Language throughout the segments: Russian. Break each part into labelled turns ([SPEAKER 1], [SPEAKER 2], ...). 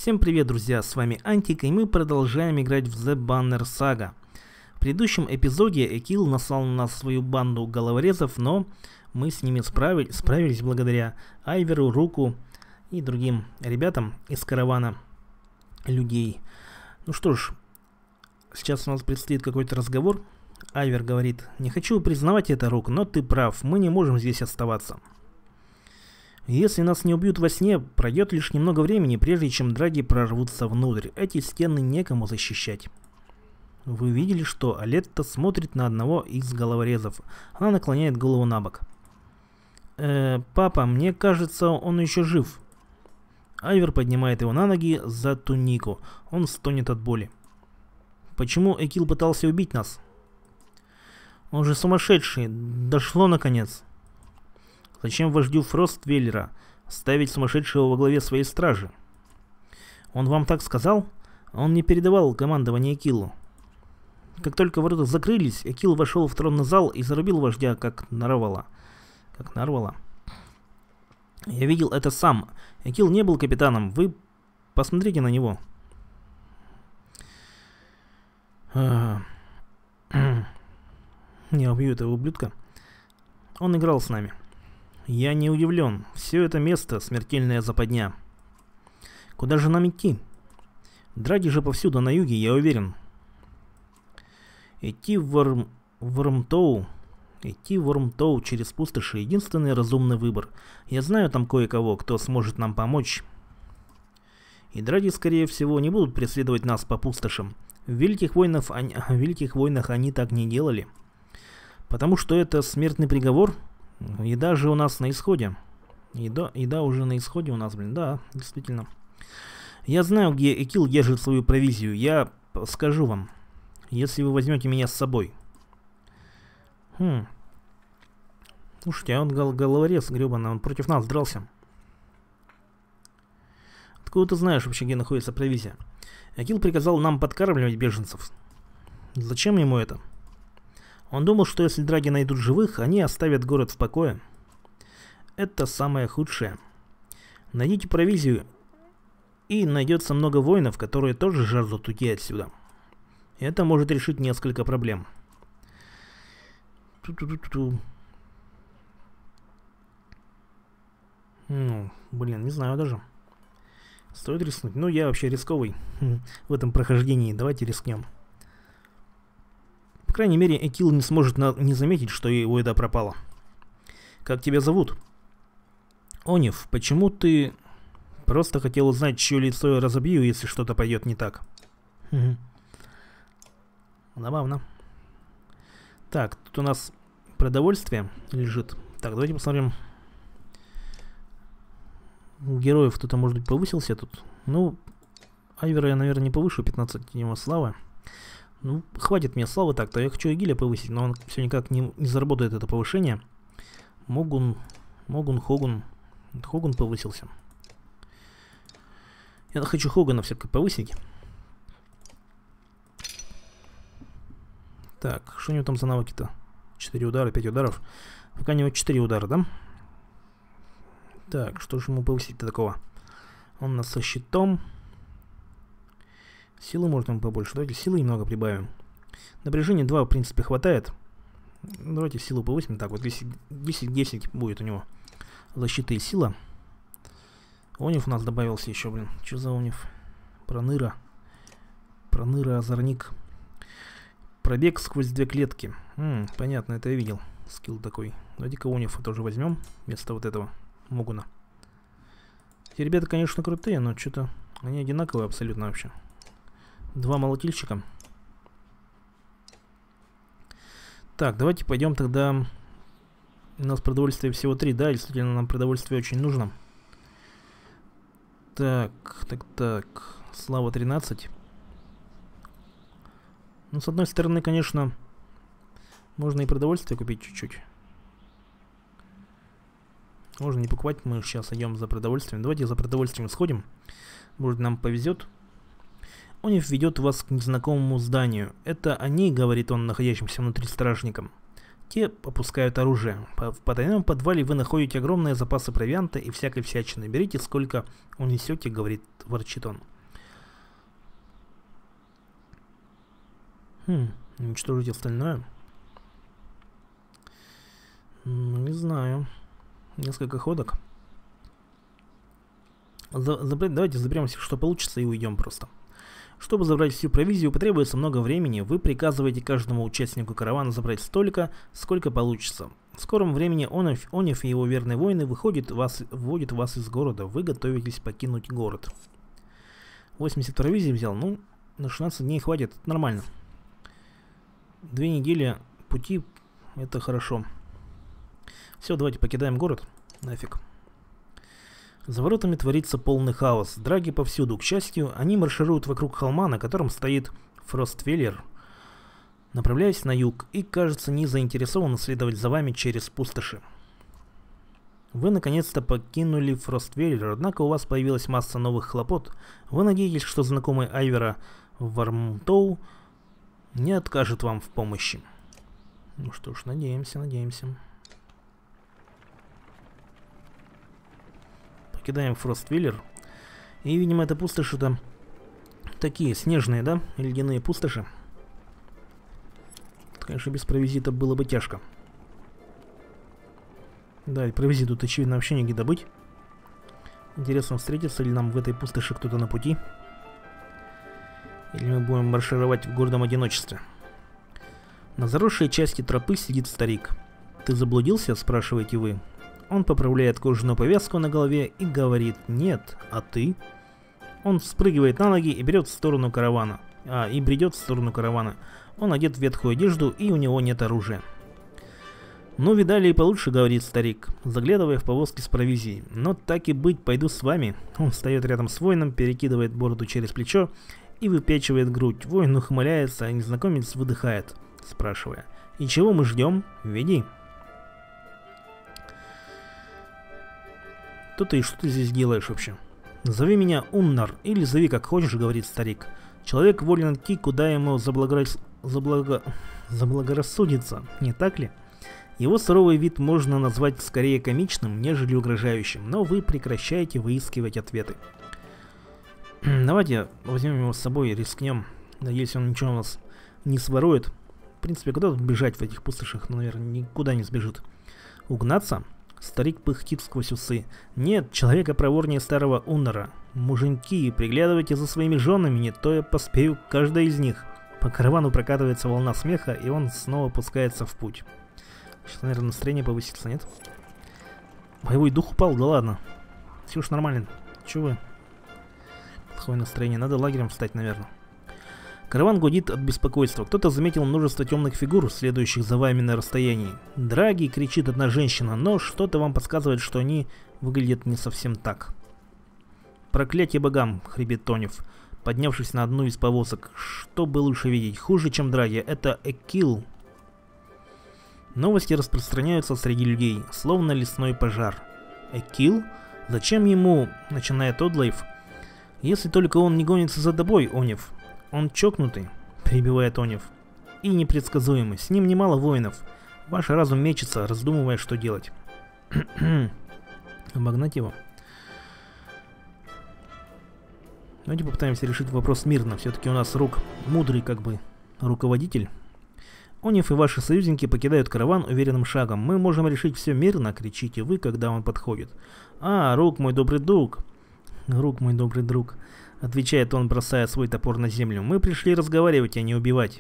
[SPEAKER 1] Всем привет, друзья, с вами Антик, и мы продолжаем играть в The Banner Saga. В предыдущем эпизоде Экил наслал на нас свою банду головорезов, но мы с ними справились благодаря Айверу, Руку и другим ребятам из каравана людей. Ну что ж, сейчас у нас предстоит какой-то разговор. Айвер говорит: «Не хочу признавать это, Рук, но ты прав, мы не можем здесь оставаться. Если нас не убьют во сне, пройдет лишь немного времени, прежде чем драги прорвутся внутрь. Эти стены некому защищать». Вы видели, что Алетта смотрит на одного из головорезов. Она наклоняет голову на бок. Папа, мне кажется, он еще жив». Айвер поднимает его на ноги за тунику. Он стонет от боли. «Почему Экил пытался убить нас?» «Он же сумасшедший. Дошло наконец. Зачем вождю Фроствеллера ставить сумасшедшего во главе своей стражи? Он вам так сказал? Он не передавал командование Экилу. Как только ворота закрылись, Экил вошел в тронный зал и зарубил вождя, как нарвала. Я видел это сам. Экил не был капитаном. Вы посмотрите на него». Я убью этого ублюдка. Он играл с нами. Я не удивлен. Все это место — смертельная западня. Куда же нам идти? Драги же повсюду на юге, я уверен. Идти в Вормтоу через пустоши — единственный разумный выбор. Я знаю там кое-кого, кто сможет нам помочь. И драги, скорее всего, не будут преследовать нас по пустошам. В Великих войнах они так не делали. Потому что это смертный приговор. Еда же у нас на исходе. Еда уже на исходе у нас, блин. Да, действительно. Я знаю, где Экил держит свою провизию. Я скажу вам, если вы возьмете меня с собой. Слушайте, а он головорез гребаный, он против нас дрался. Откуда ты знаешь вообще, где находится провизия? Экил приказал нам подкармливать беженцев. Зачем ему это? Он думал, что если драги найдут живых, они оставят город в покое. Это самое худшее. Найдите провизию, и найдется много воинов, которые тоже жаждут уйти отсюда. Это может решить несколько проблем. Ну, блин, не знаю даже. Стоит рискнуть? Ну, я вообще рисковый в этом прохождении. Давайте рискнем. По крайней мере, Экил не сможет не заметить, что его еда пропала. Как тебя зовут? Онив, почему ты просто хотел узнать, чье лицо я разобью, если что-то пойдет не так? Забавно. Так, тут у нас продовольствие лежит. Так, давайте посмотрим. У героев кто-то, может быть, повысился тут. Ну, Айвера я, наверное, не повышу. 15 его славы. Ну, хватит мне славы так-то. Я хочу Эгиля повысить, но он все никак не заработает это повышение. Хогун повысился. Я хочу Хогуна все-таки повысить. Так, что у него там за навыки-то? 4 удара, 5 ударов. Пока у него 4 удара, да? Так, что же ему повысить-то такого? Он у нас со щитом. Силы можно ему побольше. Давайте силы немного прибавим. Напряжение 2, в принципе, хватает. Давайте силу повысим. Так, вот 10 будет у него защита и сила. Онив у нас добавился еще, блин. Что за Онив? Проныра, озорник. Пробег сквозь 2 клетки. Понятно, это я видел. Скилл такой. Давайте-ка Онифа тоже возьмем вместо вот этого Могуна. Эти ребята, конечно, крутые, но что-то они одинаковые абсолютно вообще. 2 молотильщика. Так, давайте пойдем тогда. У нас продовольствие всего 3, да, действительно нам продовольствие очень нужно. Так. Слава 13. Ну, с одной стороны, конечно, можно и продовольствие купить чуть-чуть. Можно не покупать, мы сейчас идем за продовольствием. Давайте за продовольствием сходим. Может, нам повезет. Онив ведет вас к незнакомому зданию. Это они, говорит он находящимся внутри стражникам. Те опускают оружие. В потайном подвале вы находите огромные запасы провианта и всякой всячины. Берите сколько унесете, говорит, ворчит он. Уничтожить остальное. Не знаю. Несколько ходок. Давайте заберемся, что получится, и уйдем просто. Чтобы забрать всю провизию, потребуется много времени. Вы приказываете каждому участнику каравана забрать столько, сколько получится. В скором времени Онев и его верные воины вводят вас из города. Вы готовитесь покинуть город. 80 провизий взял. Ну, на 16 дней хватит. Это нормально. 2 недели пути. Это хорошо. Все, давайте покидаем город. Нафиг. За воротами творится полный хаос. Драги повсюду. К счастью, они маршируют вокруг холма, на котором стоит Фроствеллер, направляясь на юг, и, кажется, не заинтересованы следовать за вами через пустоши. Вы наконец-то покинули Фроствеллер, однако у вас появилась масса новых хлопот. Вы надеетесь, что знакомый Айвера Вармтоу не откажет вам в помощи. Ну что ж, надеемся. Покидаем Фроствеллер. И, видимо, это пустоши-то такие снежные, да? Ледяные пустоши. Конечно, без провизита было бы тяжко. Да, и провизит тут, очевидно, вообще негде добыть. Интересно, встретится ли нам в этой пустоши кто-то на пути? Или мы будем маршировать в гордом одиночестве? На заросшей части тропы сидит старик. «Ты заблудился?» – спрашиваете вы. Он поправляет кожаную повязку на голове и говорит: «Нет, а ты?» Он вспрыгивает на ноги и берет в сторону каравана. Бредет в сторону каравана. Он одет в ветхую одежду, и у него нет оружия. «Ну, видали и получше», — говорит старик, заглядывая в повозки с провизией. «Но так и быть, пойду с вами». Он встает рядом с воином, перекидывает бороду через плечо и выпячивает грудь. Воин ухмыляется, а незнакомец выдыхает, спрашивая: «И чего мы ждем? Веди». «Кто ты и что ты здесь делаешь вообще?» «Зови меня Уннар, или зови как хочешь», — говорит старик. «Человек волен идти, куда ему заблагорассудится, не так ли? Его суровый вид можно назвать скорее комичным, нежели угрожающим, но вы прекращаете выискивать ответы». Давайте возьмем его с собой и рискнем. Надеюсь, он ничего у нас не сворует. В принципе, куда тут бежать в этих пустошах? Ну, наверное, никуда не сбежит. Угнаться? Старик пыхтит сквозь усы. «Нет, человека проворнее старого Уннара. Муженьки, приглядывайте за своими женами, не то я поспею к каждой из них». По каравану прокатывается волна смеха, и он снова пускается в путь. Сейчас, наверное, настроение повысится, нет? Боевой дух упал? Да ладно. Все уж нормально. Чего вы? Плохое настроение. Надо лагерем встать, наверное. Караван гудит от беспокойства. Кто-то заметил множество темных фигур, следующих за вами на расстоянии. «Драги!» — кричит одна женщина, но что-то вам подсказывает, что они выглядят не совсем так. «Проклятие богам!» — хрипит Онев, поднявшись на одну из повозок. «Что бы лучше видеть? Хуже, чем драги. Это Экил!» Новости распространяются среди людей, словно лесной пожар. «Экил? Зачем ему?» — начинает Одлейв. «Если только он не гонится за тобой, Онев». «Он чокнутый», — перебивает Онев, — «и непредсказуемый. С ним немало воинов. Ваш разум мечется, раздумывая, что делать». Обогнать его. Давайте попытаемся решить вопрос мирно. Все-таки у нас Рук мудрый, как бы, руководитель. Онев и ваши союзники покидают караван уверенным шагом. «Мы можем решить все мирно», — кричите вы, когда он подходит. «А, Рук, мой добрый друг». «Рук, мой добрый друг», — отвечает он, бросая свой топор на землю. «Мы пришли разговаривать, а не убивать».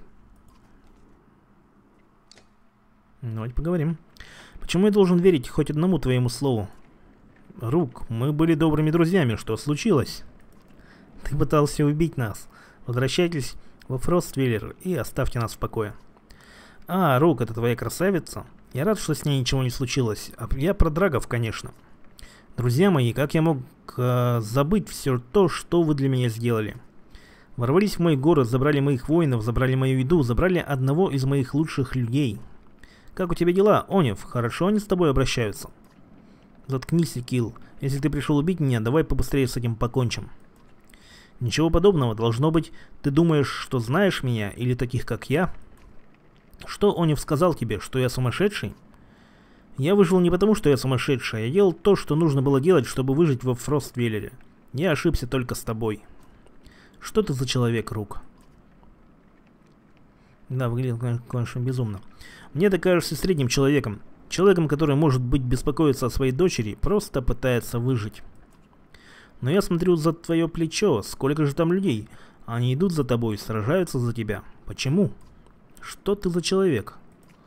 [SPEAKER 1] Давайте поговорим. «Почему я должен верить хоть одному твоему слову?» «Рук, мы были добрыми друзьями. Что случилось?» «Ты пытался убить нас. Возвращайтесь во Фроствеллер и оставьте нас в покое». «А, Рук, это твоя красавица? Я рад, что с ней ничего не случилось. А я про драгов, конечно. Друзья мои, как я мог забыть все то, что вы для меня сделали? Ворвались в мой город, забрали моих воинов, забрали мою еду, забрали одного из моих лучших людей. Как у тебя дела, Онев? Хорошо они с тобой обращаются?» «Заткнись, Экил. Если ты пришел убить меня, давай побыстрее с этим покончим». «Ничего подобного. Должно быть, ты думаешь, что знаешь меня или таких, как я?» «Что Онев сказал тебе, что я сумасшедший?» «Я выжил не потому, что я сумасшедший. Я делал то, что нужно было делать, чтобы выжить во Фроствеллере. Я ошибся только с тобой». «Что ты за человек, Рук?» Да, выглядит, конечно, безумно. Мне ты кажешься средним человеком. Человеком, который, может быть, беспокоится о своей дочери, просто пытается выжить. Но я смотрю за твое плечо. Сколько же там людей? Они идут за тобой, сражаются за тебя. Почему? Что ты за человек?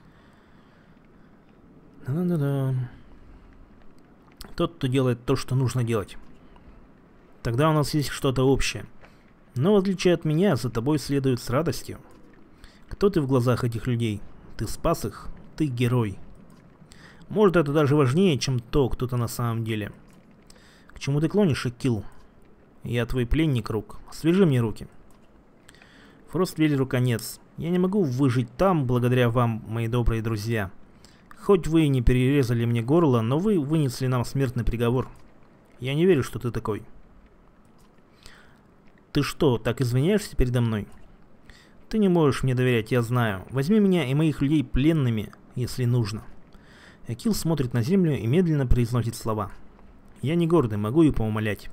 [SPEAKER 1] Да-да-да. Тот, кто делает то, что нужно делать. Тогда у нас есть что-то общее. Но, в отличие от меня, за тобой следует с радостью. Кто ты в глазах этих людей? Ты спас их? Ты герой. Может, это даже важнее, чем то, кто ты на самом деле. К чему ты клонишь, Экил? Я твой пленник, Рук. Свяжи мне руки. Фроствейлеру конец. Я не могу выжить там, благодаря вам, мои добрые друзья. Хоть вы и не перерезали мне горло, но вы вынесли нам смертный приговор. Я не верю, что ты такой. Ты что, так извиняешься передо мной? Ты не можешь мне доверять, я знаю. Возьми меня и моих людей пленными, если нужно. Экил смотрит на землю и медленно произносит слова. Я не гордый, могу и поумолять.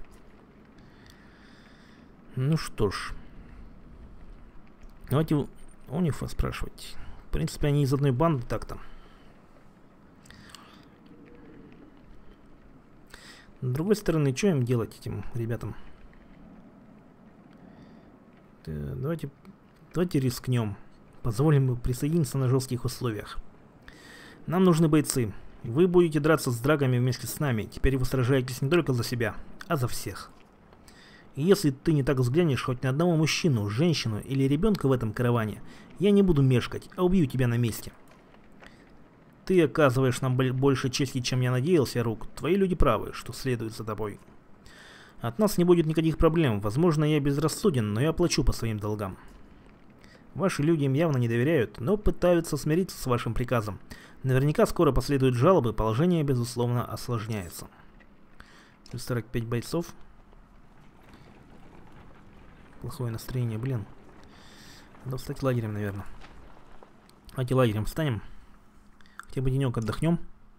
[SPEAKER 1] Ну что ж. Давайте у Онифа спрашивать. В принципе, они из одной банды так-то. С другой стороны, что им делать, этим ребятам? Давайте рискнем. Позволим им присоединиться на жестких условиях. Нам нужны бойцы. Вы будете драться с драгами вместе с нами. Теперь вы сражаетесь не только за себя, а за всех. И если ты не так взглянешь хоть на одного мужчину, женщину или ребенка в этом караване, я не буду мешкать, а убью тебя на месте. Ты оказываешь нам больше чести, чем я надеялся, Рук. Твои люди правы, что следует за тобой. От нас не будет никаких проблем. Возможно, я безрассуден, но я плачу по своим долгам. Ваши люди им явно не доверяют, но пытаются смириться с вашим приказом. Наверняка скоро последуют жалобы, положение, безусловно, осложняется. 45 бойцов. Плохое настроение, блин. Надо встать лагерем, наверное. Давайте лагерем встанем. Хотя бы денек отдохнем.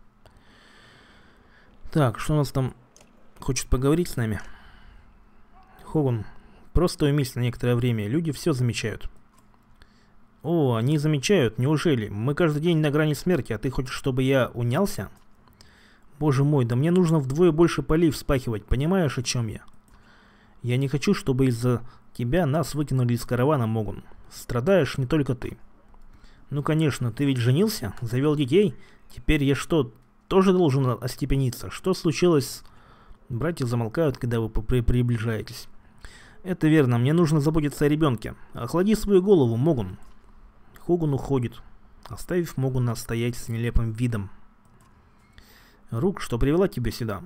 [SPEAKER 1] Так, что у нас там хочет поговорить с нами? Хогун, просто уймись на некоторое время. Люди все замечают. О, они замечают, неужели? Мы каждый день на грани смерти, а ты хочешь, чтобы я унялся? Боже мой, да мне нужно вдвое больше полей вспахивать, понимаешь, о чем я? Я не хочу, чтобы из-за тебя нас выкинули из каравана, Могун. Страдаешь не только ты. Ну, конечно, ты ведь женился, завел детей. Теперь я что, тоже должен остепениться? Что случилось? Братья замолкают, когда вы приближаетесь. Это верно, мне нужно заботиться о ребенке. Охлади свою голову, Могун. Хогун уходит, оставив Могуна стоять с нелепым видом. Рук, что привела тебя сюда?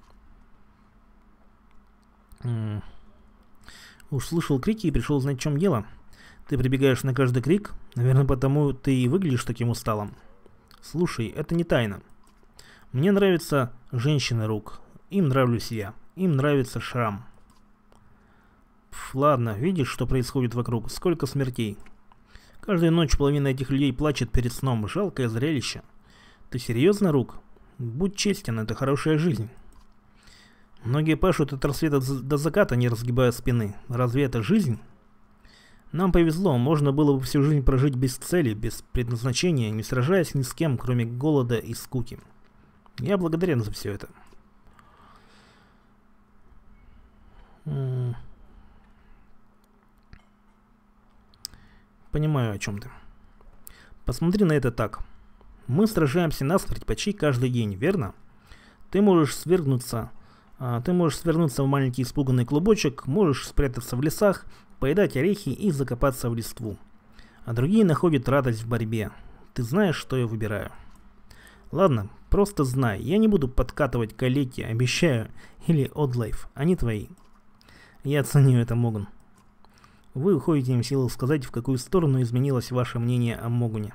[SPEAKER 1] Уж слышал крики и пришел знать, в чем дело. Ты прибегаешь на каждый крик, наверное, потому ты и выглядишь таким усталым. Слушай, это не тайна. Мне нравятся женщины, Рук. Им нравлюсь я. Им нравится Шрам. Ладно, видишь, что происходит вокруг? Сколько смертей. Каждую ночь половина этих людей плачет перед сном. Жалкое зрелище. Ты серьезно, Рук? Будь честен, это хорошая жизнь. Многие пашут от рассвета до заката, не разгибая спины. Разве это жизнь? Нам повезло, можно было бы всю жизнь прожить без цели, без предназначения, не сражаясь ни с кем, кроме голода и скуки. Я благодарен за все это. Понимаю, о чем ты. Посмотри на это так. Мы сражаемся насмерть почти каждый день, верно? Ты можешь свернуться в маленький испуганный клубочек, можешь спрятаться в лесах, поедать орехи и закопаться в листву. А другие находят радость в борьбе. Ты знаешь, что я выбираю. Ладно, просто знай, я не буду подкатывать калеки, обещаю, или Одлайф, они твои. Я ценю это, Могун. Вы уходите им силу сказать, в какую сторону изменилось ваше мнение о Могуне.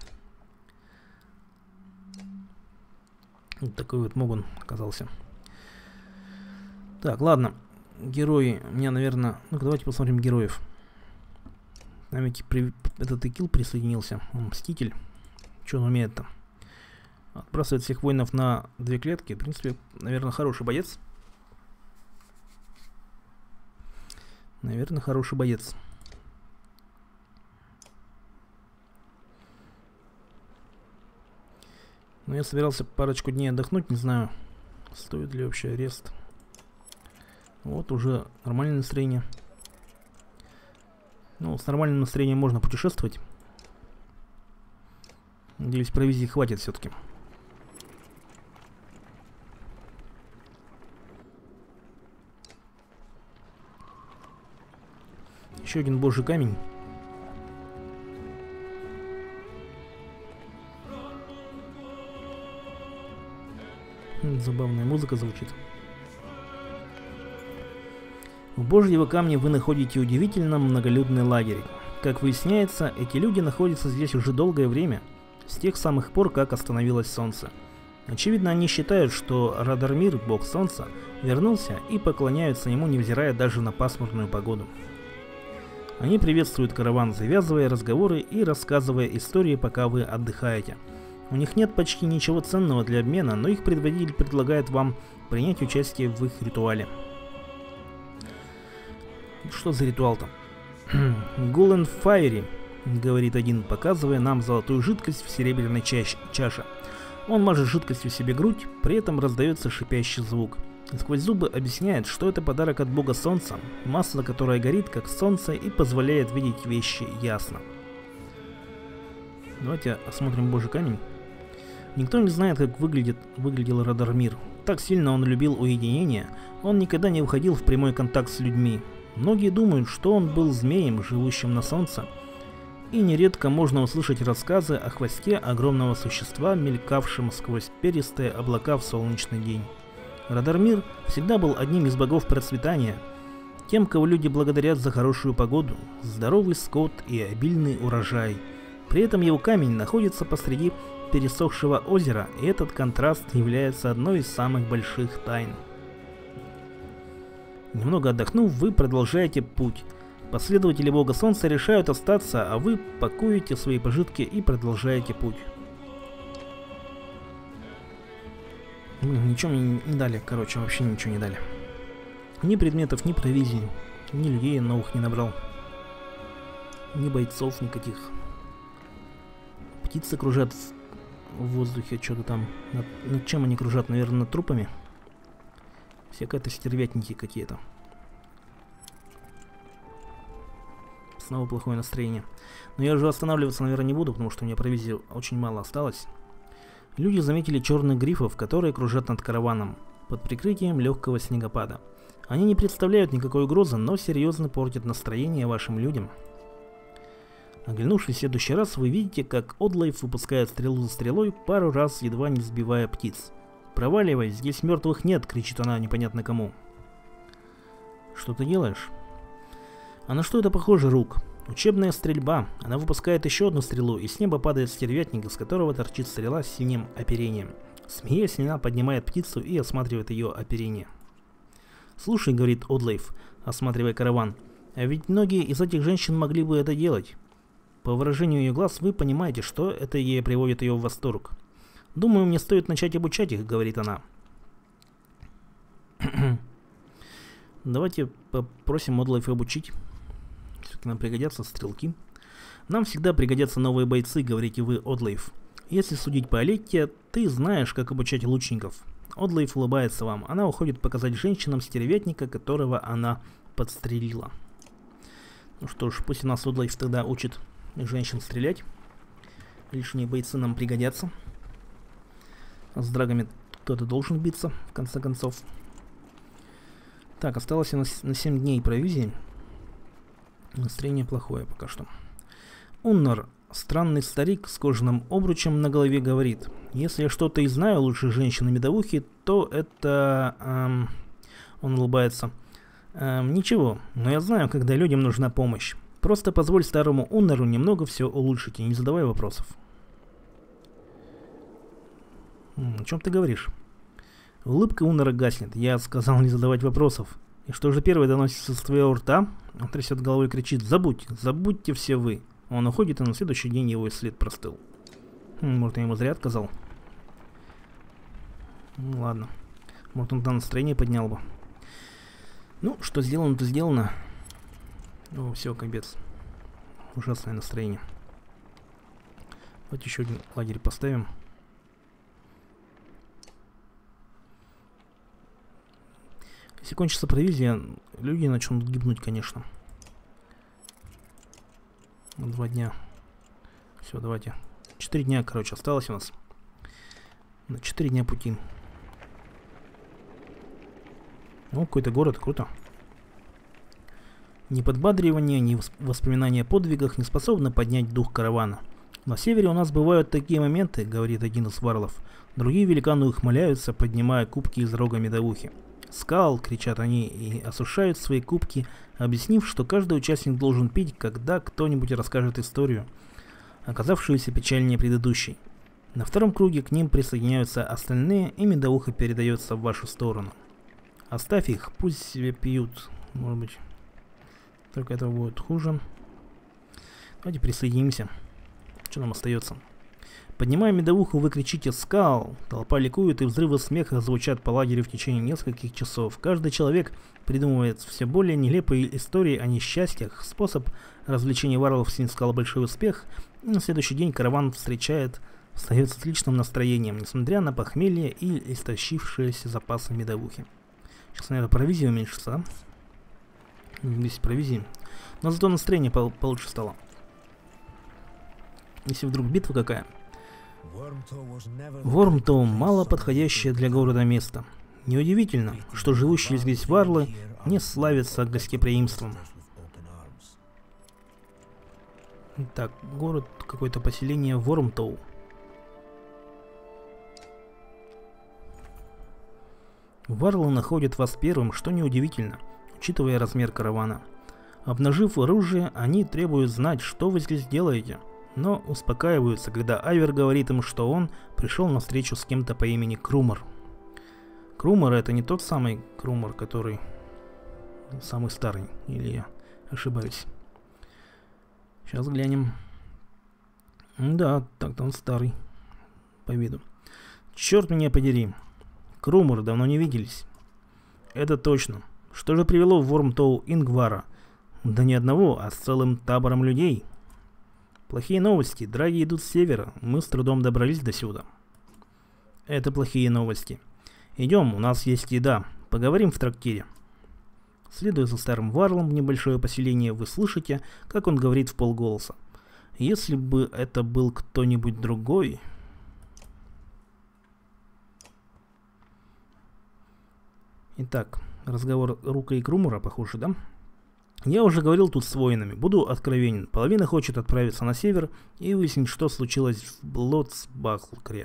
[SPEAKER 1] Вот такой вот Могун оказался. Так, ладно. Герои. Мне, наверное... Ну-ка, давайте посмотрим героев. Нам ведь этот Экил присоединился. Он мститель. Что он умеет-то? Отбрасывает всех воинов на 2 клетки. В принципе, наверное, хороший боец. Наверное, хороший боец. Но я собирался парочку дней отдохнуть, не знаю, стоит ли вообще арест. Вот уже нормальное настроение. Ну, с нормальным настроением можно путешествовать. Надеюсь, провизии хватит все-таки. Еще один божий камень. Забавная музыка звучит. В Божьего камня вы находите удивительно многолюдный лагерь. Как выясняется, эти люди находятся здесь уже долгое время, с тех самых пор, как остановилось солнце. Очевидно, они считают, что Радармир, бог солнца, вернулся и поклоняются ему, невзирая даже на пасмурную погоду. Они приветствуют караван, завязывая разговоры и рассказывая истории, пока вы отдыхаете. У них нет почти ничего ценного для обмена, но их предводитель предлагает вам принять участие в их ритуале. Что за ритуал-то? Гулен Файри, говорит один, показывая нам золотую жидкость в серебряной чаше. Он мажет жидкостью себе грудь, при этом раздается шипящий звук. И сквозь зубы объясняет, что это подарок от бога солнца, масло, которое горит как солнце и позволяет видеть вещи ясно. Давайте осмотрим божий камень. Никто не знает, как выглядел Радармир. Так сильно он любил уединение, он никогда не выходил в прямой контакт с людьми. Многие думают, что он был змеем, живущим на солнце, и нередко можно услышать рассказы о хвосте огромного существа, мелькавшем сквозь перистые облака в солнечный день. Радармир всегда был одним из богов процветания, тем, кого люди благодарят за хорошую погоду, здоровый скот и обильный урожай. При этом его камень находится посреди пересохшего озера, и этот контраст является одной из самых больших тайн. Немного отдохнув, вы продолжаете путь. Последователи бога солнца решают остаться, а вы пакуете свои пожитки и продолжаете путь. Ничего мне не дали, короче, вообще ничего не дали. Ни предметов, ни провизии, ни людей новых не набрал. Ни бойцов никаких. Птицы кружат в воздухе, что-то там. Над чем они кружат? Наверное, над трупами. Все какие-то стервятники какие-то. Снова плохое настроение. Но я уже останавливаться, наверное, не буду, потому что у меня провизии очень мало осталось. Люди заметили черных грифов, которые кружат над караваном, под прикрытием легкого снегопада. Они не представляют никакой угрозы, но серьезно портят настроение вашим людям. Оглянувшись в следующий раз, вы видите, как Одлайф выпускает стрелу за стрелой, пару раз едва не сбивая птиц. «Проваливай, здесь мертвых нет!» — кричит она непонятно кому. «Что ты делаешь?» «А на что это похоже, Рук?» «Учебная стрельба. Она выпускает еще одну стрелу, и с неба падает стервятник, из которого торчит стрела с синим оперением. Смеясь, она поднимает птицу и осматривает ее оперение». «Слушай», — говорит Одлайф, осматривая караван, — «а ведь многие из этих женщин могли бы это делать. По выражению ее глаз вы понимаете, что это ей приводит ее в восторг. Думаю, мне стоит начать обучать их», — говорит она. «Давайте попросим Одлайфа обучить. Все-таки нам пригодятся стрелки. Нам всегда пригодятся новые бойцы», — говорите вы, Одлайф. «Если судить по Алетте, ты знаешь, как обучать лучников». Одлайф улыбается вам. Она уходит показать женщинам стервятника, которого она подстрелила. Ну что ж, пусть у нас Одлайф тогда учит женщин стрелять. Лишние бойцы нам пригодятся. С драгами кто-то должен биться, в конце концов. Так, осталось у нас на 7 дней провизии. Настроение плохое пока что. Уннар, странный старик с кожаным обручем на голове, говорит: «Если я что-то и знаю о лучших женщин-медовухи, то это...» Он улыбается. «Ничего, но я знаю, когда людям нужна помощь. Просто позволь старому Уннару немного все улучшить и не задавай вопросов». «О чем ты говоришь?» Улыбка Уннара гаснет. «Я сказал не задавать вопросов. И что же первое доносится с твоего рта?» Он трясет головой и кричит: забудьте все вы». Он уходит, и на следующий день его след простыл. Может, я ему зря отказал. Ну ладно. Может, он там настроение поднял бы. Ну, что сделано, то сделано. О, все, капец. Ужасное настроение. Вот еще один лагерь поставим. Если кончится провизия, люди начнут гибнуть, конечно. 2 дня. Все, давайте. 4 дня, короче, осталось у нас. На 4 дня пути. Ну, какой-то город, круто. Ни подбадривание, ни воспоминания о подвигах не способны поднять дух каравана. На севере у нас бывают такие моменты, говорит один из варлов. Другие великаны ухмыляются, поднимая кубки из рога медовухи. «Скал!» — кричат они и осушают свои кубки, объяснив, что каждый участник должен пить, когда кто-нибудь расскажет историю, оказавшуюся печальнее предыдущей. На втором круге к ним присоединяются остальные, и медовуха передается в вашу сторону. Оставь их, пусть себе пьют. Может быть, только этого будет хуже. Давайте присоединимся. Что нам остается? Поднимая медовуху, вы кричите «Скал!». Толпа ликует, и взрывы смеха звучат по лагерю в течение нескольких часов. Каждый человек придумывает все более нелепые истории о несчастьях. Способ развлечения варлов снискал большой успех, и на следующий день караван встает с отличным настроением, несмотря на похмелье и истощившиеся запасы медовухи. Сейчас, наверное, провизия уменьшится, да? Здесь провизии. Но зато настроение получше стало. Если вдруг битва какая. Вормтоу — мало подходящее для города место. Неудивительно, что живущие здесь варлы не славятся гостеприимством. Так, город, какое-то поселение Вормтоу. Варлы находят вас первым, что неудивительно, учитывая размер каравана. Обнажив оружие, они требуют знать, что вы здесь делаете, но успокаиваются, когда Айвер говорит им, что он пришел на встречу с кем-то по имени Крумар. Крумар — это не тот самый Крумар, который самый старый, или я ошибаюсь? Сейчас глянем. Да, так-то он старый, по виду. Черт меня подери. Крумар, давно не виделись. Это точно. Что же привело в Вормтоу Ингвара? Да не одного, а с целым табором людей. Плохие новости. Драги идут с севера. Мы с трудом добрались до сюда. Это плохие новости. Идем, у нас есть еда. Поговорим в трактире. Следуя за старым варлом в небольшое поселение, вы слышите, как он говорит вполголоса. Если бы это был кто-нибудь другой... Итак, разговор Рука и Крумара, похоже, да? Я уже говорил тут с воинами, буду откровенен. Половина хочет отправиться на север и выяснить, что случилось в Блоцбалкре.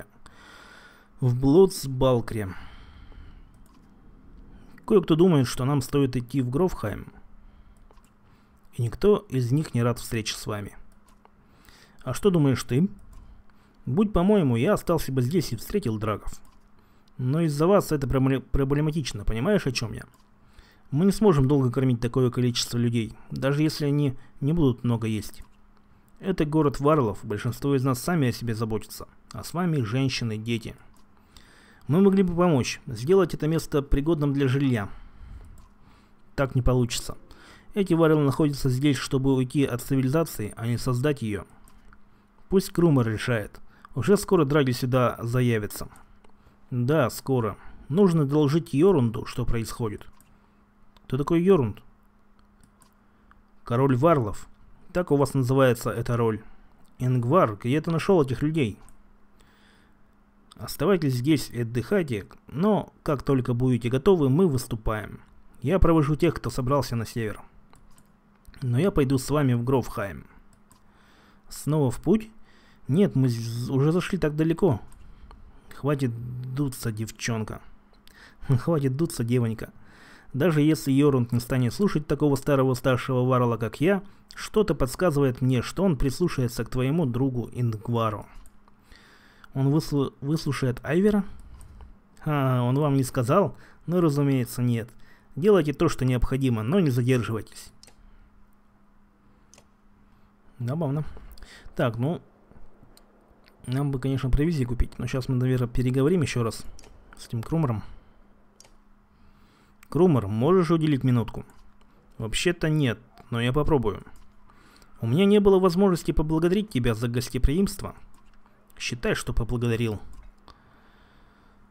[SPEAKER 1] Кое-кто думает, что нам стоит идти в Грофхайм. И никто из них не рад встрече с вами. А что думаешь ты? Будь по-моему, я остался бы здесь и встретил драгов. Но из-за вас это проблематично, понимаешь, о чем я? Мы не сможем долго кормить такое количество людей, даже если они не будут много есть. Это город варлов, большинство из нас сами о себе заботятся, а с вами женщины, дети. Мы могли бы помочь, сделать это место пригодным для жилья. Так не получится. Эти варлы находятся здесь, чтобы уйти от цивилизации, а не создать ее. Пусть Крумар решает. Уже скоро драги сюда заявятся. Да, скоро. Нужно доложить Йорунду, что происходит. Кто такой Йорунд? Король варлов. Так у вас называется эта роль. Ингвар, где ты нашел этих людей? Оставайтесь здесь и отдыхайте, но как только будете готовы, мы выступаем. Я провожу тех, кто собрался на север. Но я пойду с вами в Грофхайм. Снова в путь? Нет, мы уже зашли так далеко. Хватит дуться, девчонка. Хватит дуться, девонька. Даже если Йорунд не станет слушать такого старшего варла, как я, что-то подсказывает мне, что он прислушается к твоему другу Ингвару. Он выслушает Айвера? Он вам не сказал? Ну, разумеется, нет. Делайте то, что необходимо, но не задерживайтесь. Забавно. Так, ну... Нам бы, конечно, провизии купить, но сейчас мы, наверное, переговорим еще раз с этим Крумаром. Крумар, можешь уделить минутку? Вообще-то нет, но я попробую. У меня не было возможности поблагодарить тебя за гостеприимство. Считай, что поблагодарил.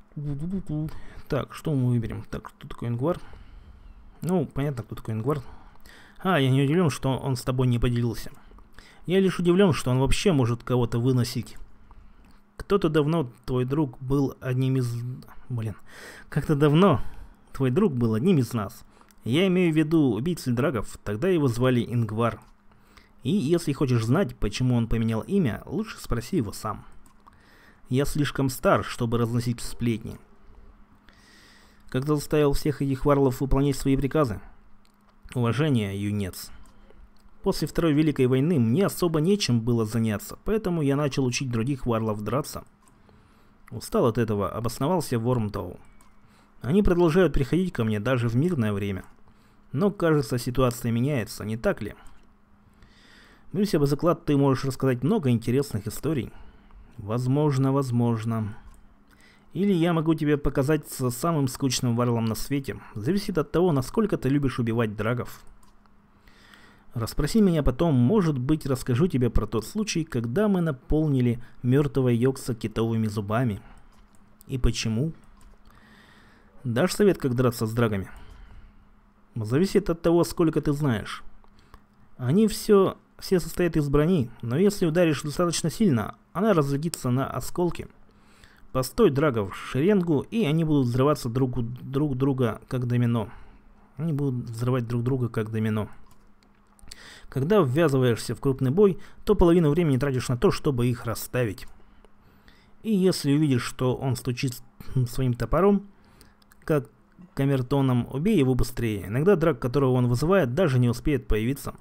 [SPEAKER 1] Так, что мы выберем? Так, кто такой Ингвар? Ну, понятно, кто такой Ингвар. Я не удивлен, что он с тобой не поделился. Я лишь удивлен, что он вообще может кого-то выносить. Кто-то давно твой друг был одним из... Как-то давно твой друг был одним из нас. Я имею в виду убийцу драгов, тогда его звали Ингвар. И если хочешь знать, почему он поменял имя, лучше спроси его сам. Я слишком стар, чтобы разносить сплетни. Как ты заставил всех этих варлов выполнять свои приказы? Уважение, юнец. После Второй Великой войны мне особо нечем было заняться, поэтому я начал учить других варлов драться. Устал от этого, обосновался в Вормтоу. Они продолжают приходить ко мне даже в мирное время. Но, кажется, ситуация меняется, не так ли? Бьюсь об заклад, ты можешь рассказать много интересных историй. Возможно. Или я могу тебе показать самым скучным варлом на свете. Зависит от того, насколько ты любишь убивать драгов. Расспроси меня потом, может быть, расскажу тебе про тот случай, когда мы наполнили мертвого Йокса китовыми зубами. И почему? Дашь совет, как драться с драгами? Зависит от того, сколько ты знаешь. Они все состоят из брони, но если ударишь достаточно сильно, она разлетится на осколки. Постой драгов в шеренгу, и они будут взрываться друг друга, как домино. Они будут взрывать друг друга, как домино. Когда ввязываешься в крупный бой, то половину времени тратишь на то, чтобы их расставить. И если увидишь, что он стучит своим топором, как камертоном, убей его быстрее. Иногда драг, которого он вызывает, даже не успеет появиться.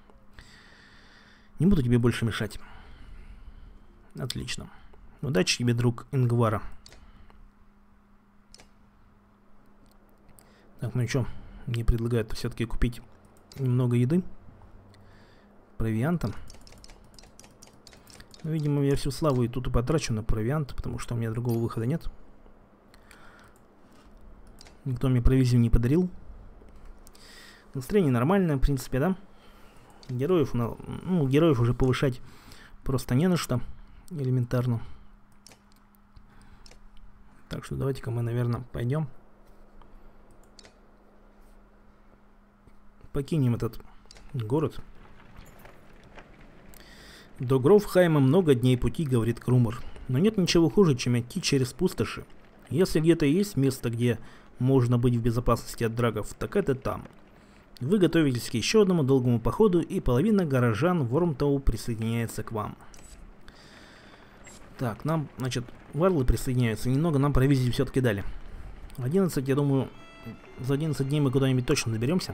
[SPEAKER 1] Не буду тебе больше мешать. Отлично. Удачи тебе, друг Ингвара. Так, ну и что? Мне предлагают все-таки купить немного еды. Провианта. Ну, видимо, я всю славу и тут и потрачу на провиант, потому что у меня другого выхода нет. Никто мне провизию не подарил. Настроение нормальное, в принципе, да? Героев уже повышать просто не на что. Элементарно. Так что давайте-ка мы, наверное, пойдем. Покинем этот город. До Грофхайма много дней пути, говорит Крумор. Но нет ничего хуже, чем идти через пустоши. Если где-то есть место, где можно быть в безопасности от драгов, так это там. Вы готовитесь к еще одному долгому походу, и половина горожан Вормтоу присоединяется к вам. Так, нам, значит, варлы присоединяются. Немного нам провизии все-таки дали. 11, я думаю, за 11 дней мы куда-нибудь точно доберемся.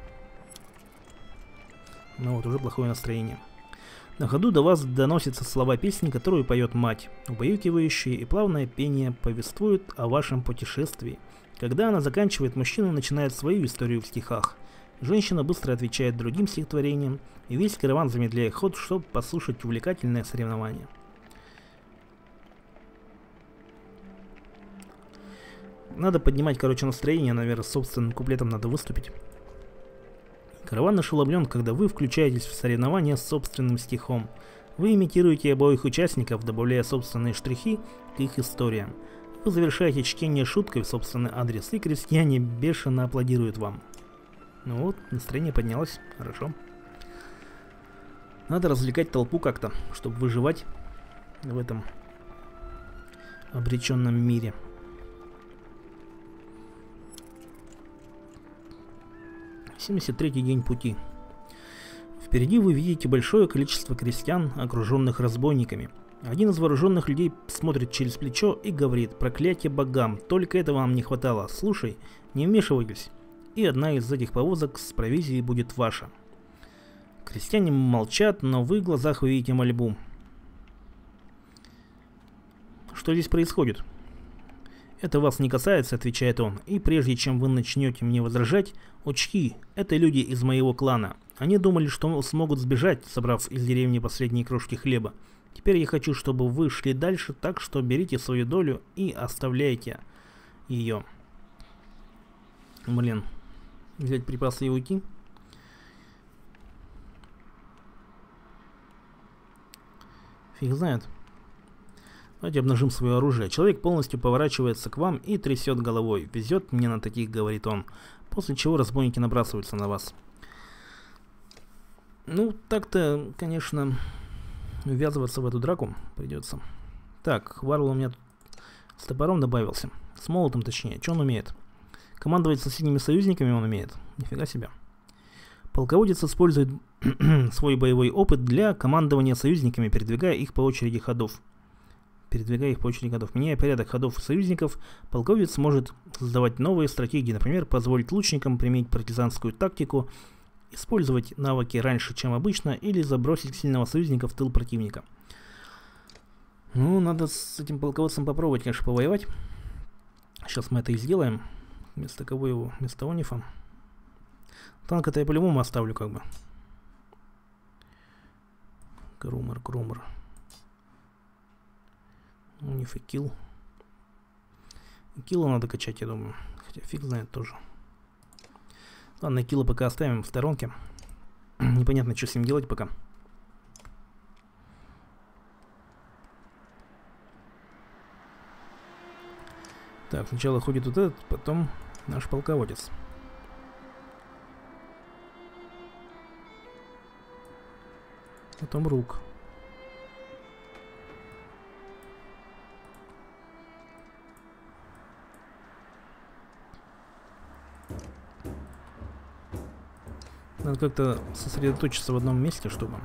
[SPEAKER 1] Ну вот, уже плохое настроение. На ходу до вас доносятся слова песни, которую поет мать. Убаюкивающие и плавное пение повествуют о вашем путешествии. Когда она заканчивает, мужчина начинает свою историю в стихах. Женщина быстро отвечает другим стихотворением, и весь караван замедляет ход, чтобы послушать увлекательное соревнование. Надо поднимать, короче, настроение, наверное, собственным куплетом надо выступить. Караван ошеломлен, когда вы включаетесь в соревнования с собственным стихом. Вы имитируете обоих участников, добавляя собственные штрихи к их историям. Вы завершаете чтение шуткой в собственный адрес, и крестьяне бешено аплодируют вам. Ну вот, настроение поднялось, хорошо. Надо развлекать толпу как-то, чтобы выживать в этом обреченном мире. «73-й день пути. Впереди вы видите большое количество крестьян, окруженных разбойниками. Один из вооруженных людей смотрит через плечо и говорит: «Проклятие богам, только этого нам не хватало. Слушай, не вмешивайтесь, и одна из этих повозок с провизией будет ваша». Крестьяне молчат, но в их глазах вы видите мольбу. «Что здесь происходит?» «Это вас не касается», — отвечает он, — «и прежде чем вы начнете мне возражать, учти, это люди из моего клана. Они думали, что смогут сбежать, собрав из деревни последние крошки хлеба. Теперь я хочу, чтобы вы шли дальше, так что берите свою долю и оставляйте ее». Блин, взять припасы и уйти? Фиг знает. Давайте обнажим свое оружие. Человек полностью поворачивается к вам и трясет головой. «Везет мне на таких», — говорит он. После чего разбойники набрасываются на вас. Ну, так-то, конечно, ввязываться в эту драку придется. Так, Варвар у меня тут с топором добавился. С молотом, точнее. Что он умеет? Командовать соседними союзниками он умеет. Нифига себе. Полководец использует свой боевой опыт для командования союзниками, передвигая их по очереди ходов. Меняя порядок ходов союзников, полководец может создавать новые стратегии, например, позволить лучникам применить партизанскую тактику, использовать навыки раньше, чем обычно, или забросить сильного союзника в тыл противника. Ну, надо с этим полководцем попробовать, конечно, повоевать. Сейчас мы это и сделаем. Вместо кого его? Вместо Онифа. Танк-то я по-любому оставлю, как бы. Крумер. Униф и Килл. Килла надо качать, я думаю. Хотя фиг знает тоже. Ладно, Килла пока оставим в сторонке. Непонятно, что с ним делать пока. Так, сначала ходит вот этот, потом наш полководец. Потом Рук. Надо как-то сосредоточиться в одном месте, чтобы...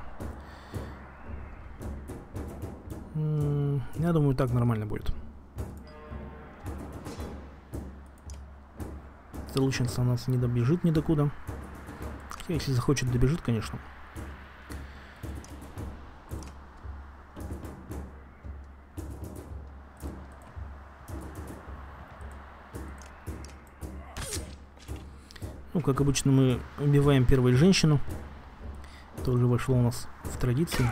[SPEAKER 1] Я думаю, так нормально будет. Эта лучница у нас не добежит ни докуда. Хотя, если захочет, добежит, конечно. Ну, как обычно, мы убиваем первую женщину. Это уже вошло у нас в традицию.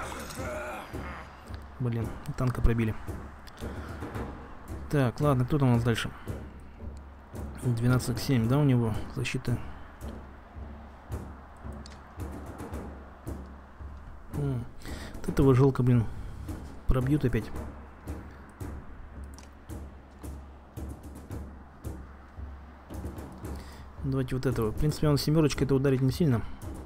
[SPEAKER 1] Блин, танка пробили. Так, ладно, кто там у нас дальше? 12-7, да, у него защита. Вот этого жалко, блин. Пробьют опять. Давайте вот этого. В принципе, он семерочкой это ударить не сильно.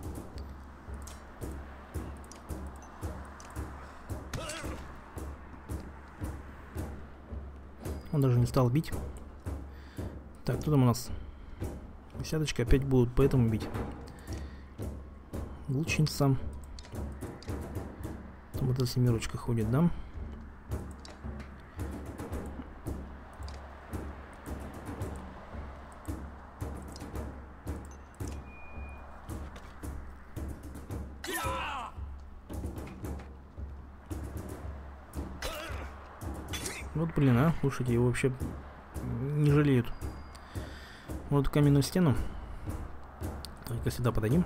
[SPEAKER 1] Он даже не стал бить. Так, кто там у нас? Десяточка опять будут поэтому бить. Лучница. Там вот эта семерочка ходит, да? Вот, блин, а, слушайте, его вообще не жалеют. Вот каменную стену. Только сюда подадим.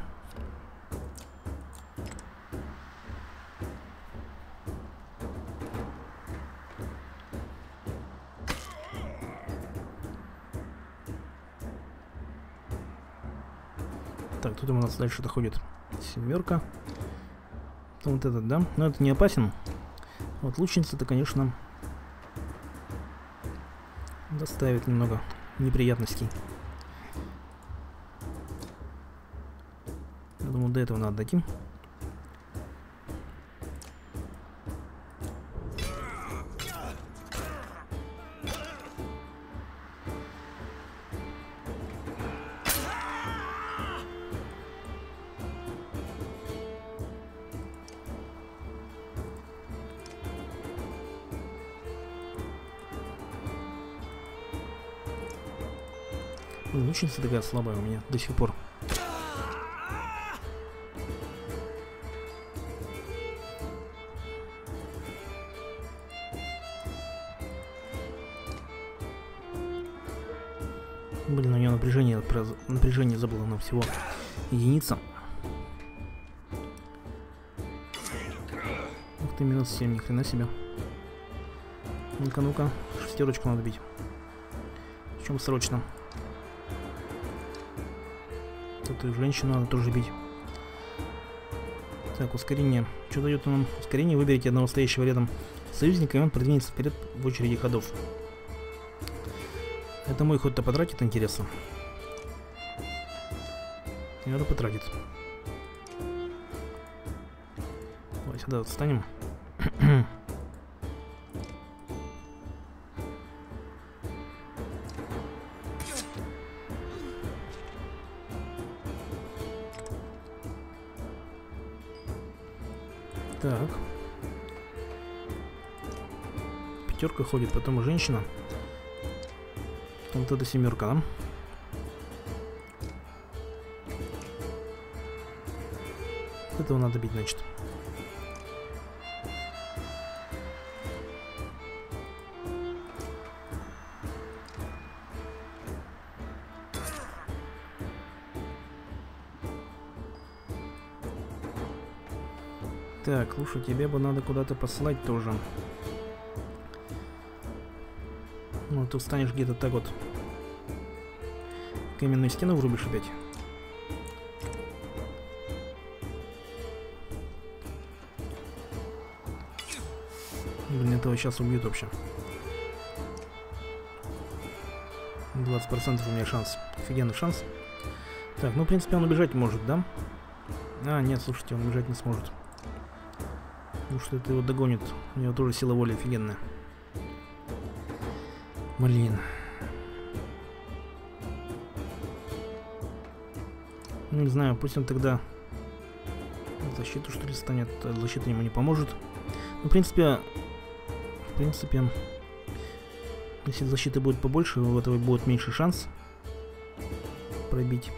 [SPEAKER 1] Так, тут у нас дальше-то ходит семерка. Потом вот этот, да? Но это не опасен. Вот лучница-то, конечно, доставит немного неприятностей. Я думаю, до этого надо дойти. Лучница такая слабая у меня до сих пор. Блин, у нее напряжение забыло, но всего единица. Ух ты, минус 7, ни хрена себе. Ну-ка, ну-ка, шестерочку надо бить. Причем срочно. Эту женщину надо тоже бить. Так, ускорение. Что дает нам ускорение? Выберите одного стоящего рядом союзника, и он продвинется вперед в очереди ходов. Это мой ход-то потратит, интересно? Наверное, потратит. Давай сюда встанем. Так. Пятерка ходит, потом женщина. Потом вот эта семерка, да? Этого надо бить, значит. Так, слушай, тебе бы надо куда-то послать тоже. Ну, ты встанешь где-то так вот. Каменную стену врубишь опять. Блин, этого сейчас убьют вообще. 20% у меня шанс. Офигенный шанс. Так, ну, в принципе, он убежать может, да? А, нет, слушайте, он убежать не сможет. Потому что это его догонит. У него тоже сила воли офигенная. Блин. Ну, не знаю, пусть он тогда защиту, что ли, станет. Защита ему не поможет. Ну, в принципе, если защиты будет побольше, у этого будет меньше шанс пробить.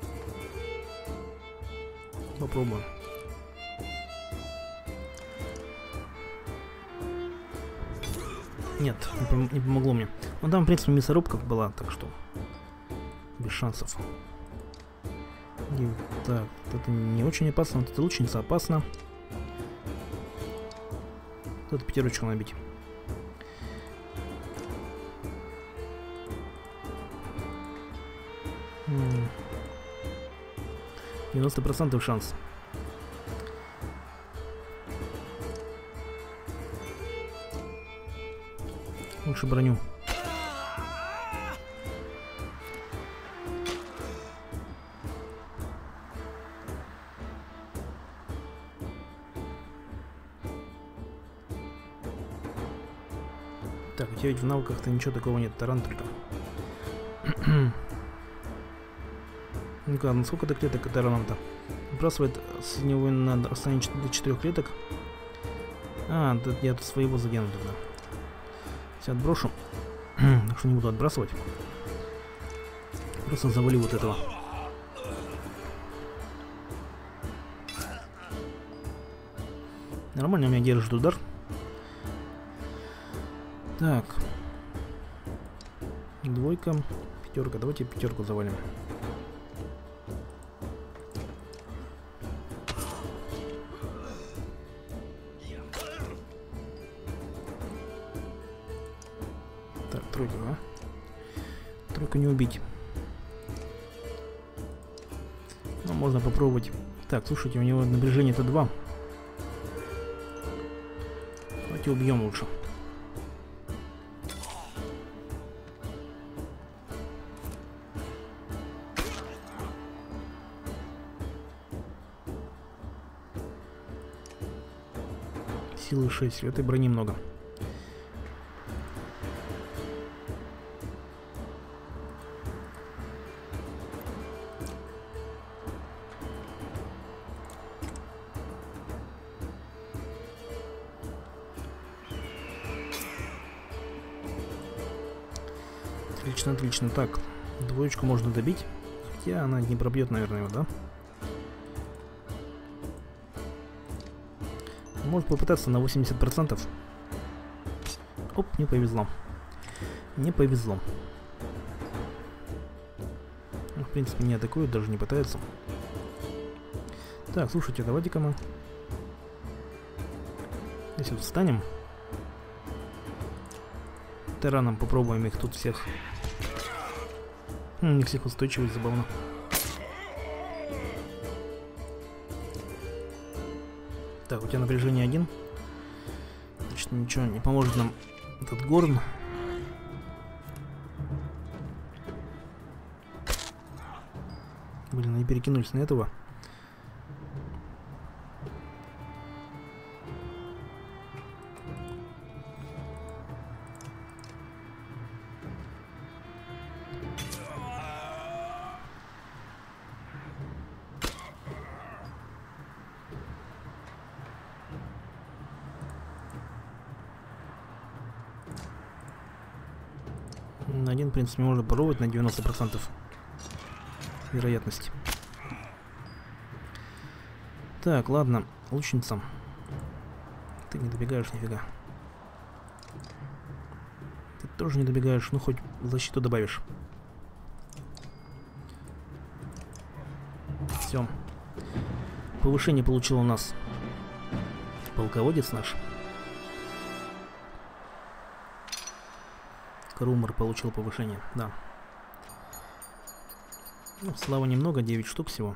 [SPEAKER 1] Попробуем. Нет, не помогло мне. Ну там, в принципе, мясорубка была, так что без шансов. И, так, это не очень опасно, вот это лучница опасно. Вот пятерочку набить. М 90% шанс. Лучше броню. Так, у тебя ведь в навыках-то ничего такого нет, таран только. Ну-ка, насколько это клеток тараном-то? Выбрасывает с него на расстояние до 4 клеток. А, я тут своего задену тогда. Все отброшу. Так что не буду отбрасывать. Просто завалю вот этого. Нормально у меня держит удар. Так. Двойка, пятерка. Давайте пятерку завалим. Так, тройка, а? Тройку не убить. Ну, можно попробовать. Так, слушайте, у него напряжение это 2. Давайте убьем лучше. Силы 6, этой брони много. Отлично, отлично. Так, двоечку можно добить. Хотя она не пробьет, наверное, его, да? Может попытаться на 80%. Оп, не повезло. Не повезло. Ну, в принципе, не атакуют, даже не пытаются. Так, слушайте, давайте-ка мы... Если вот встанем... Тараном попробуем их тут всех. У них всех устойчивость, забавно. Так, у тебя напряжение 1. Значит, Конечно, ничего не поможет нам этот горн. Блин, они перекинулись на этого. На один, в принципе, можно попробовать на 90% вероятности. Так, ладно, лучница. Ты не добегаешь нифига. Ты тоже не добегаешь, ну хоть защиту добавишь. Все. Повышение получил у нас полководец наш. Крумер получил повышение, да. Ну, слава немного, 9 штук всего.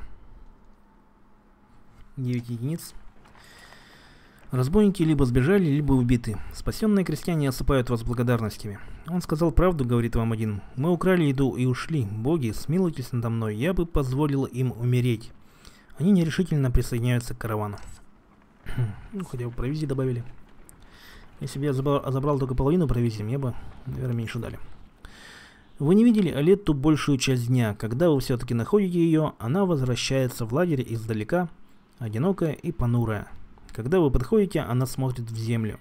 [SPEAKER 1] 9 единиц. Разбойники либо сбежали, либо убиты. Спасенные крестьяне осыпают вас благодарностями. Он сказал правду, говорит вам один. Мы украли еду и ушли. Боги, смилуйтесь надо мной, я бы позволил им умереть. Они нерешительно присоединяются к каравану. Ну, хотя бы провизии добавили. Если бы я забрал только половину провизии, мне бы, наверное, меньше дали. Вы не видели Алетту большую часть дня. Когда вы все-таки находите ее, она возвращается в лагерь издалека, одинокая и понурая. Когда вы подходите, она смотрит в землю.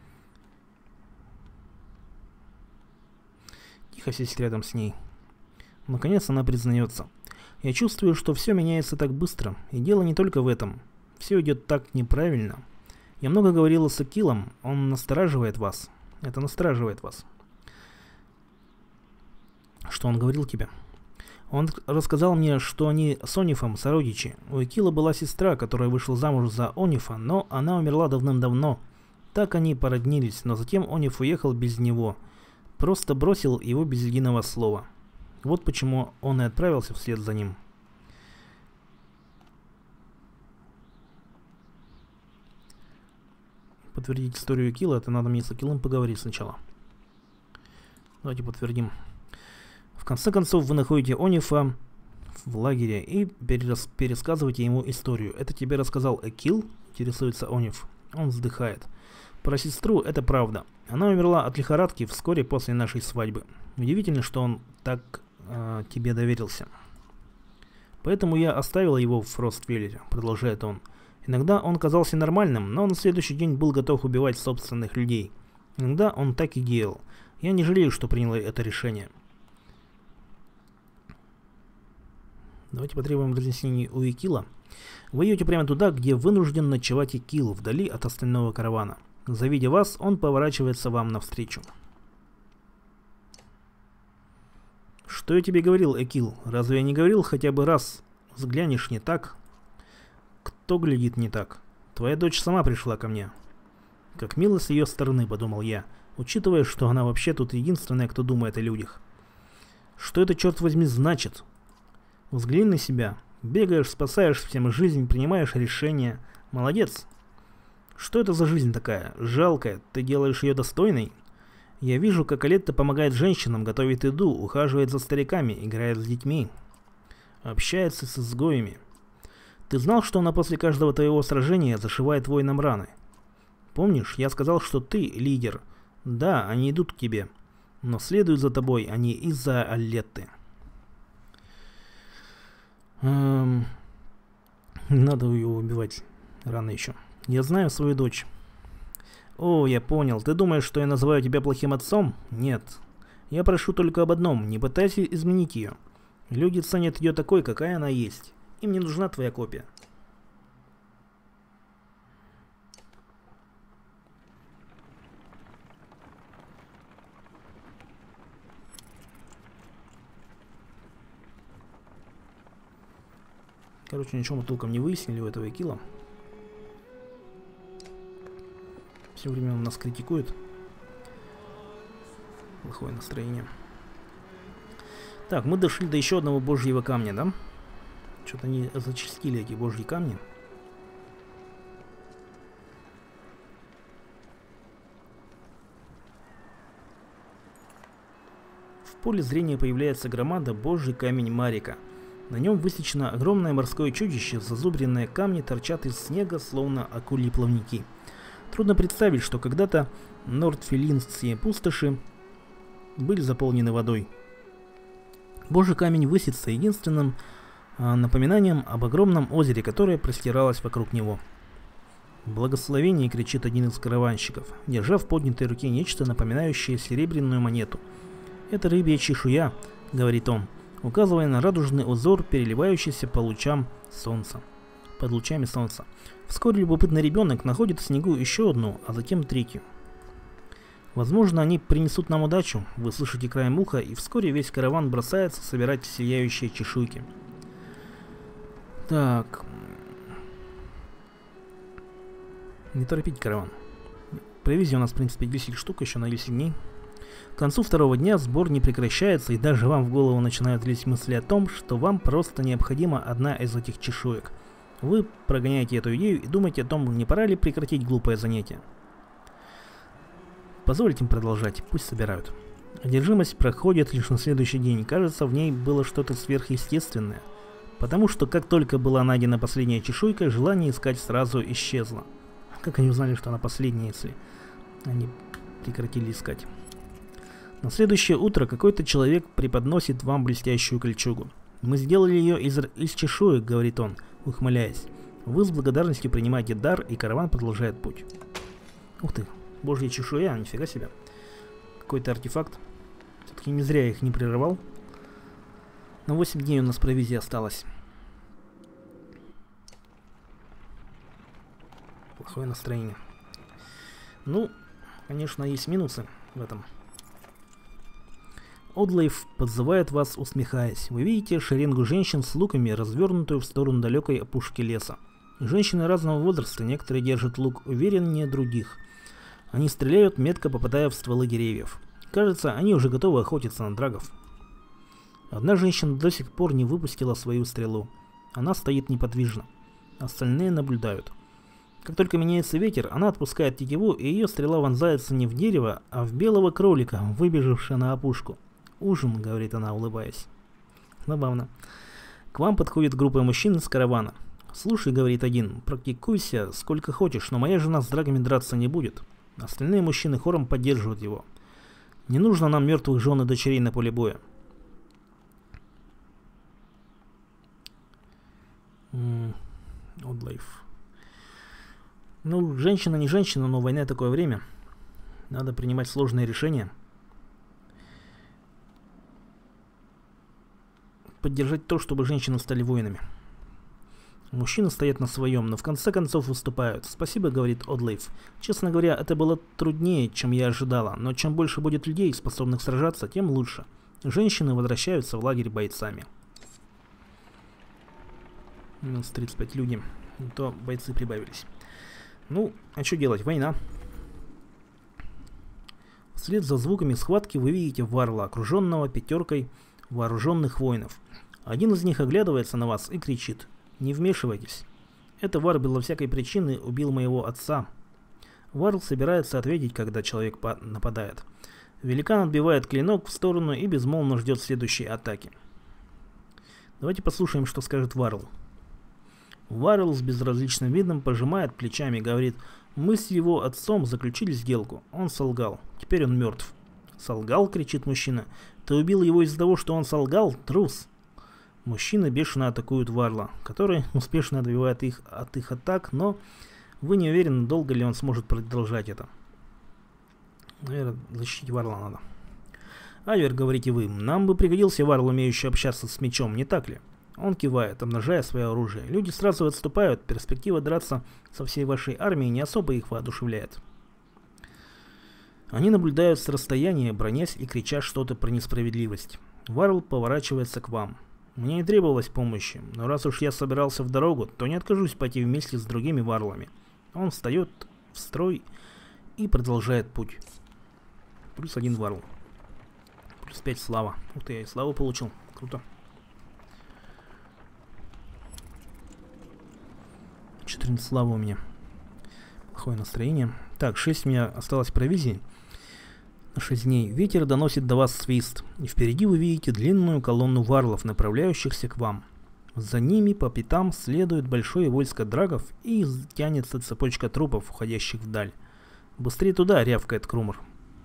[SPEAKER 1] Тихо сесть рядом с ней. Наконец она признается. Я чувствую, что все меняется так быстро, и дело не только в этом. Все идет так неправильно. Я много говорила с Акилом, он настораживает вас. Это настораживает вас. Что он говорил тебе? Он рассказал мне, что они с Онифом сородичи. У Акила была сестра, которая вышла замуж за Онифа, но она умерла давным-давно. Так они породнились, но затем Ониф уехал без него. Просто бросил его без единого слова. Вот почему он и отправился вслед за ним. Подтвердить историю Акила, это надо мне с Акилом поговорить сначала. Давайте подтвердим. В конце концов, вы находите Онифа в лагере и пересказываете ему историю. Это тебе рассказал Акил? Интересуется Ониф. Он вздыхает. Про сестру это правда. Она умерла от лихорадки вскоре после нашей свадьбы. Удивительно, что он так тебе доверился. Поэтому я оставила его в Фроствеллере, продолжает он. Иногда он казался нормальным, но на следующий день был готов убивать собственных людей. Иногда он так и делал. Я не жалею, что принял это решение. Давайте потребуем разъяснений у Акила. Вы идете прямо туда, где вынужден ночевать Акил, вдали от остального каравана. Завидя вас, он поворачивается вам навстречу. Что я тебе говорил, Акил? Разве я не говорил хотя бы раз? Взглянешь не так? Кто глядит не так? Твоя дочь сама пришла ко мне. Как мило с ее стороны, подумал я, учитывая, что она вообще тут единственная, кто думает о людях. Что это, черт возьми, значит? Взгляни на себя. Бегаешь, спасаешь всем жизнь, принимаешь решения. Молодец. Что это за жизнь такая? Жалкая. Ты делаешь ее достойной? Я вижу, как Алетта помогает женщинам, готовит еду, ухаживает за стариками, играет с детьми. Общается с изгоями. Ты знал, что она после каждого твоего сражения зашивает воинам раны? Помнишь, я сказал, что ты лидер. Да, они идут к тебе. Но следуют за тобой они из-за Алетты. Надо ее убивать рано еще. Я знаю свою дочь. О, я понял. Ты думаешь, что я называю тебя плохим отцом? Нет. Я прошу только об одном. Не пытайся изменить ее. Люди ценят ее такой, какая она есть. Им не нужна твоя копия. Короче, ничего мы толком не выяснили у этого Акила. Все время он нас критикует. Плохое настроение. Так, мы дошли до еще одного божьего камня, да? Что-то они зачастили эти божьи камни. В поле зрения появляется громада Божий камень Марика. На нем высечено огромное морское чудище, зазубренные камни торчат из снега, словно акульи плавники. Трудно представить, что когда-то нортфилинские пустоши были заполнены водой. Божий камень высится единственным напоминанием об огромном озере, которое простиралось вокруг него. «Благословение!» — кричит один из караванщиков, держа в поднятой руке нечто, напоминающее серебряную монету. «Это рыбья чешуя», — говорит он, указывая на радужный узор, переливающийся по лучам солнца. Под лучами солнца. Вскоре любопытный ребенок находит в снегу еще одну, а затем третью. Возможно, они принесут нам удачу, вы слышите краем уха, и вскоре весь караван бросается собирать сияющие чешуйки. Так. Не торопить караван. Провизия у нас, в принципе, 10 штук, еще на 10 дней. К концу второго дня сбор не прекращается, и даже вам в голову начинают лезть мысли о том, что вам просто необходима одна из этих чешуек. Вы прогоняете эту идею и думаете о том, не пора ли прекратить глупое занятие. Позвольте им продолжать, пусть собирают. Одержимость проходит лишь на следующий день, кажется, в ней было что-то сверхъестественное. Потому что как только была найдена последняя чешуйка, желание искать сразу исчезло. Как они узнали, что она последняя, если они прекратили искать? На следующее утро какой-то человек преподносит вам блестящую кольчугу. «Мы сделали ее из чешуек», — говорит он, ухмыляясь. Вы с благодарностью принимаете дар, и караван продолжает путь. Ух ты, божья чешуя, нифига себе. Какой-то артефакт. Все-таки не зря я их не прерывал. На 8 дней у нас провизия осталась. Плохое настроение. Ну, конечно, есть минусы в этом. Одлейф подзывает вас, усмехаясь. Вы видите шеренгу женщин с луками, развернутую в сторону далекой опушки леса. Женщины разного возраста, некоторые держат лук увереннее других. Они стреляют, метко попадая в стволы деревьев. Кажется, они уже готовы охотиться на драгов. Одна женщина до сих пор не выпустила свою стрелу. Она стоит неподвижно. Остальные наблюдают. Как только меняется ветер, она отпускает тетиву, и ее стрела вонзается не в дерево, а в белого кролика, выбежавшего на опушку. «Ужин», — говорит она, улыбаясь. Забавно. К вам подходит группа мужчин из каравана. «Слушай», — говорит один, — «практикуйся сколько хочешь, но моя жена с драгами драться не будет». Остальные мужчины хором поддерживают его. «Не нужно нам мертвых жен и дочерей на поле боя». Одлайф. Ну, женщина не женщина, но война такое время. Надо принимать сложные решения. Поддержать то, чтобы женщины стали воинами. Мужчины стоят на своем, но в конце концов выступают. «Спасибо», — говорит Одлейф. «Честно говоря, это было труднее, чем я ожидала, но чем больше будет людей, способных сражаться, тем лучше. Женщины возвращаются в лагерь бойцами». Минус 35 людей. То бойцы прибавились. Ну, а что делать? Война. Вслед за звуками схватки вы видите Варла, окруженного пятеркой вооруженных воинов. Один из них оглядывается на вас и кричит: «Не вмешивайтесь. Это Вар безо всякой причины убил моего отца». Варл собирается ответить, когда человек нападает. Великан отбивает клинок в сторону и безмолвно ждет следующей атаки. Давайте послушаем, что скажет Варл. Варл с безразличным видом пожимает плечами и говорит: «Мы с его отцом заключили сделку. Он солгал. Теперь он мертв». «Солгал?» — кричит мужчина. «Ты убил его из-за того, что он солгал? Трус!» Мужчины бешено атакуют Варла, который успешно отбивает их от их атак, но вы не уверены, долго ли он сможет продолжать это. Наверное, защитить Варла надо. «Айвер», — говорите вы, — «нам бы пригодился Варл, умеющий общаться с мечом, не так ли?» Он кивает, обнажая свое оружие. Люди сразу отступают, перспектива драться со всей вашей армией не особо их воодушевляет. Они наблюдают с расстояния, бронясь и крича что-то про несправедливость. Варл поворачивается к вам. «Мне не требовалось помощи, но раз уж я собирался в дорогу, то не откажусь пойти вместе с другими варлами». Он встает в строй и продолжает путь. Плюс 1 варл. Плюс 5 слава. Ух ты, я и славу получил. Круто. 14 славы у меня. Плохое настроение. Так, 6 у меня осталось провизии. 6 дней. Ветер доносит до вас свист, и впереди вы видите длинную колонну варлов, направляющихся к вам. За ними по пятам следует большое войско драгов, и тянется цепочка трупов, уходящих вдаль. «Быстрее туда!» — рявкает Крумр.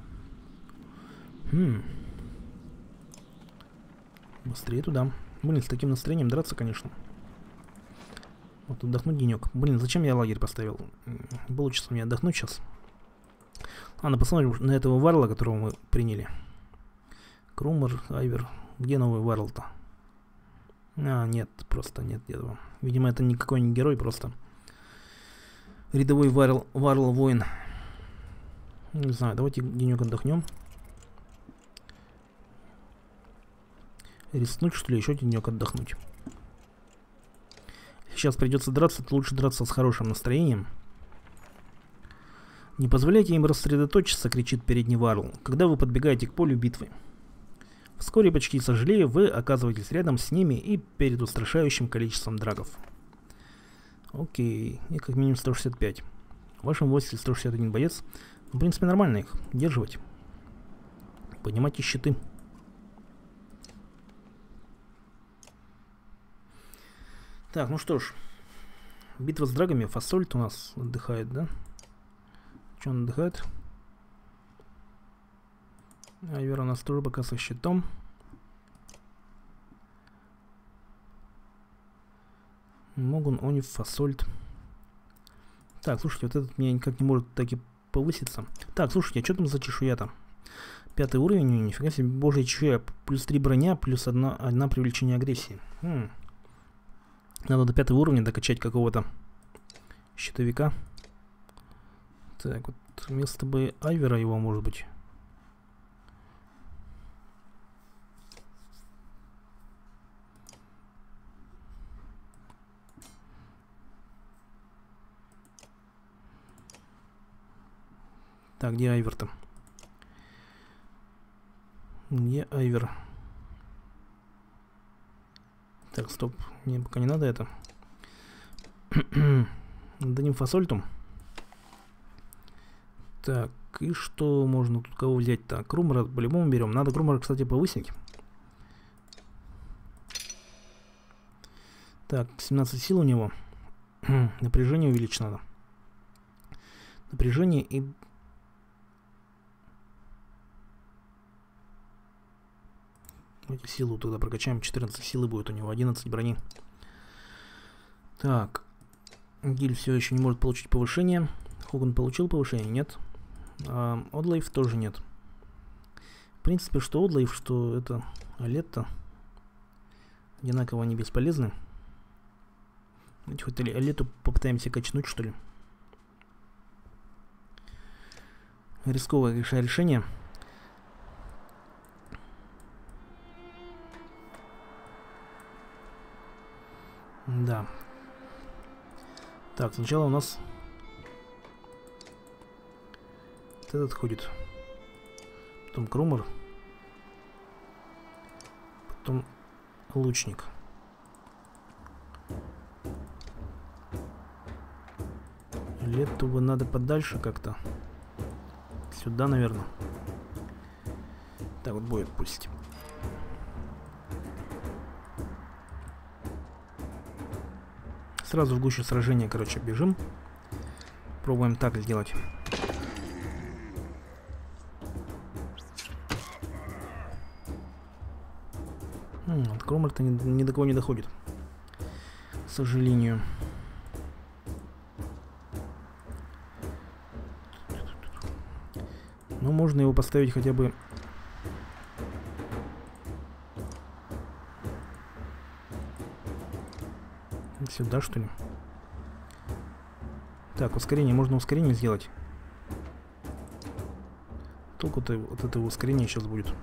[SPEAKER 1] Быстрее туда. Блин, с таким настроением драться, конечно. Вот отдохнуть денек. Блин, зачем я лагерь поставил? Получится мне отдохнуть сейчас. Ладно, посмотрим на этого варла, которого мы приняли. Крумр, Айвер. Где новый варл-то? А, нет, просто нет этого. Видимо, это никакой не герой, просто рядовой варл-воин. Не знаю, давайте денек отдохнем. Рискнуть, что ли, еще денек отдохнуть. Сейчас придется драться, то лучше драться с хорошим настроением. «Не позволяйте им рассредоточиться», — кричит передний варл, когда вы подбегаете к полю битвы. Вскоре, почти сожалея, вы оказываетесь рядом с ними и перед устрашающим количеством драгов. Окей, и как минимум 165. В вашем войске 161 боец. В принципе, нормально их удерживать. Поднимайте щиты. Так, ну что ж. Битва с драгами. Фасольт у нас отдыхает, да? Че он отдыхает? Айвер у нас тоже пока со щитом. Могун, Онив, Фасольт. Так, слушайте, вот этот меня никак не может так и повыситься. Так, слушайте, а что там за чешуя-то? 5 уровень, нифига себе, божья чешуя. Плюс 3 броня, плюс одна привлечение агрессии. Надо до 5 уровня докачать какого-то щитовика. Так, вот вместо бы Айвера его, может быть. Так, где Айвер-то? Где Айвер? Так, стоп. Мне пока не надо это. Дадим Фасольту. Так, и что можно тут кого взять-то? Крумра по-любому берем. Надо Крумра, кстати, повысить. Так, 17 сил у него. Напряжение увеличить надо. Напряжение и... Давайте силу тогда прокачаем. 14 силы будет у него, 11 брони. Так. Гиль все еще не может получить повышение. Хоган получил повышение? Нет. Одлайф тоже нет. В принципе, что Одлайф, что это Алетта. Одинаково они бесполезны. Давайте хоть Алетту попытаемся качнуть, что ли. Рисковое решение. Да. Так, сначала у нас вот этот ходит. Потом Крумр. Потом лучник. Лету бы надо подальше как-то. Сюда, наверное. Так вот будет пусть. Сразу в гущу сражения, короче, бежим. Пробуем так сделать. От Крумра-то ни до кого не доходит. К сожалению. Но можно его поставить хотя бы... Сюда, что ли? Так, ускорение. Можно ускорение сделать. Толку-то вот этого ускорения сейчас будет.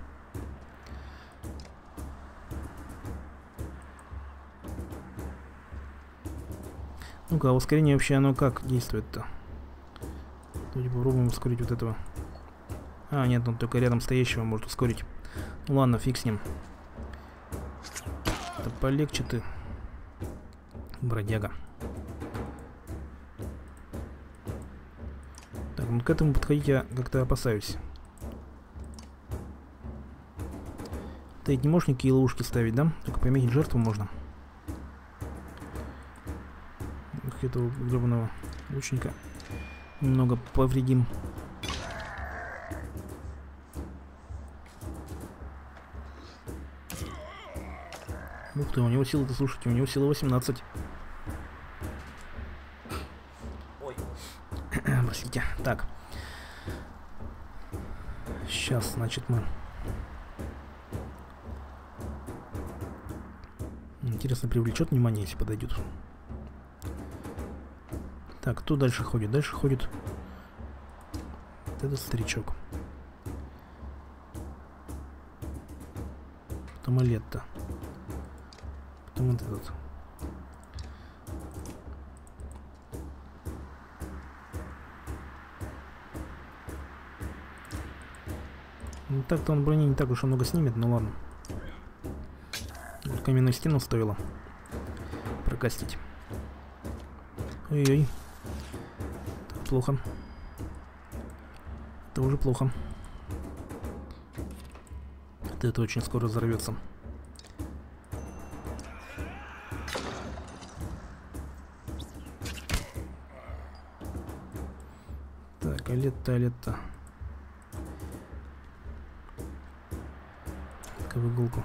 [SPEAKER 1] Ну-ка, а ускорение вообще оно как действует-то? Давайте попробуем ускорить вот этого. А, нет, он только рядом стоящего может ускорить. Ну ладно, фиг с ним. Да полегче ты, бродяга. Так, ну к этому подходить я как-то опасаюсь. Ты не можешь никакие ловушки ставить, да? Только пометить жертву можно. Этого гребаного лучника немного повредим. Ух ты, у него сила-то, слушайте, у него сила 18. Ой. Простите. Так. Сейчас, значит, мы... Интересно, привлечет внимание, если подойдет. Так, кто дальше ходит? Дальше ходит вот этот старичок. Потом Алетта. Потом вот этот. Ну, так-то он брони не так уж и много снимет, но ладно. Каменную стену стоило прокастить. Ой-ой. Плохо. Это уже плохо. Это очень скоро взорвется. Так, Алетта. Так, в иголку.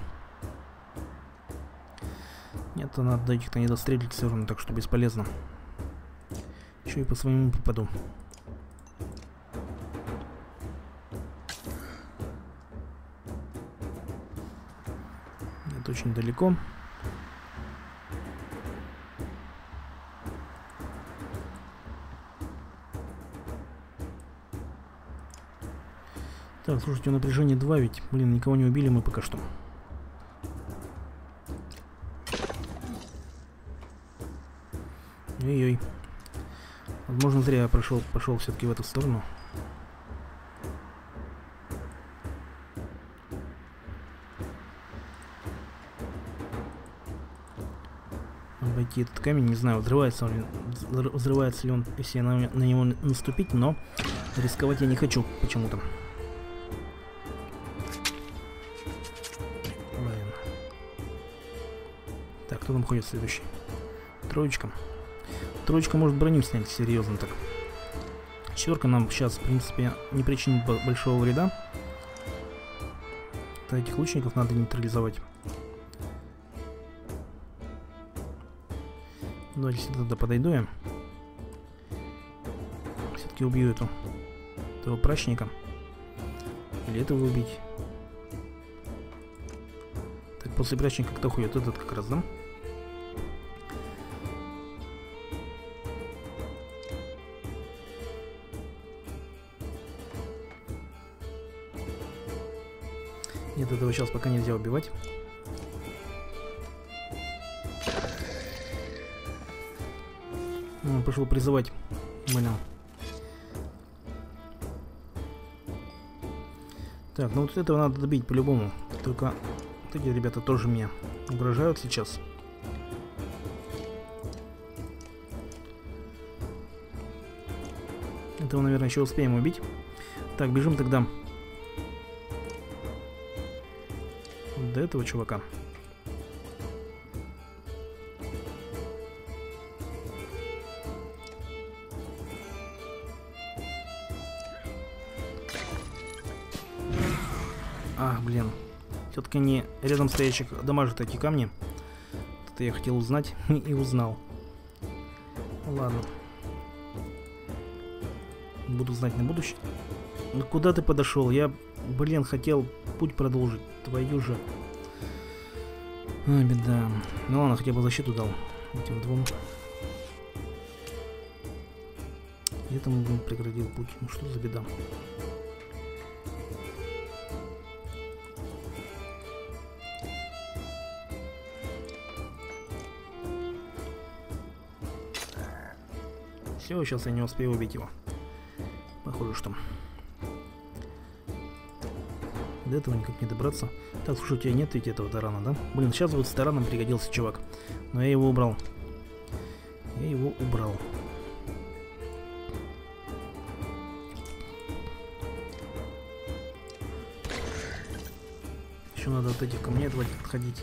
[SPEAKER 1] Нет, надо этих-то не дострелить все равно, так что бесполезно. Еще и по своему попаду. Это очень далеко. Так, слушайте, напряжение 2 ведь. Блин, никого не убили мы пока что. Ой-ой. Возможно, зря я пошел все-таки в эту сторону. Обойти этот камень, не знаю, взрывается ли он, если на него наступить, но рисковать я не хочу почему-то. Так, кто там ходит следующий? Троечка. Троечка может броню снять, серьезно так. Четверка нам сейчас, в принципе, не причинит большого вреда. Этих лучников надо нейтрализовать. Давайте сюда подойду я. Все-таки убью этого прачника. Или этого убить. Так, после прачника кто ходит? Этот как раз, да? Нет, этого сейчас пока нельзя убивать. Он пошел призывать. Блин. Так, ну вот этого надо добить по-любому. Только вот эти ребята тоже мне угрожают сейчас. Этого, наверное, еще успеем убить. Так, бежим тогда до этого чувака. Ах, блин. Все-таки не рядом стоящих дамажат эти камни. Это я хотел узнать и узнал. Ладно. Буду знать на будущее. Ну куда ты подошел? Я, блин, хотел путь продолжить. Твою же. Ай, беда. Ну ладно, хотя бы защиту дал этим двум. И этому, блин, преградил путь. Ну что за беда? Все, сейчас я не успею убить его. Похоже, что до этого никак не добраться. Так, слушай, у тебя нет ведь этого тарана, да? Блин, сейчас вот с тараном пригодился чувак. Но я его убрал. Еще надо от этих камней отходить.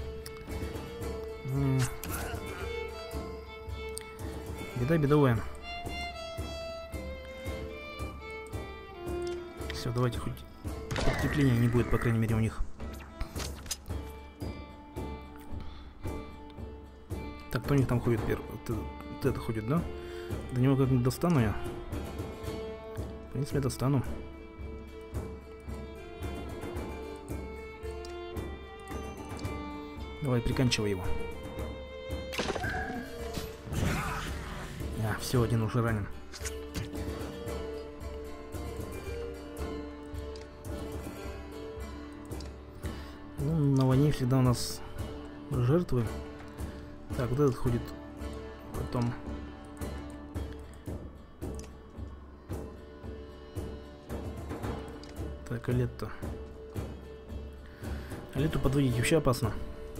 [SPEAKER 1] Беда бедовая. Все, давайте хоть подкрепления не будет, по крайней мере, у них. Так, кто у них там ходит первый? Вот это ходит, да? До него как-нибудь достану я. В принципе, достану. Давай, приканчивай его. Все, один уже ранен. Ну, на войне всегда у нас жертвы. Так, вот этот ходит потом. Так, Алетто. Алетту подводить вообще опасно.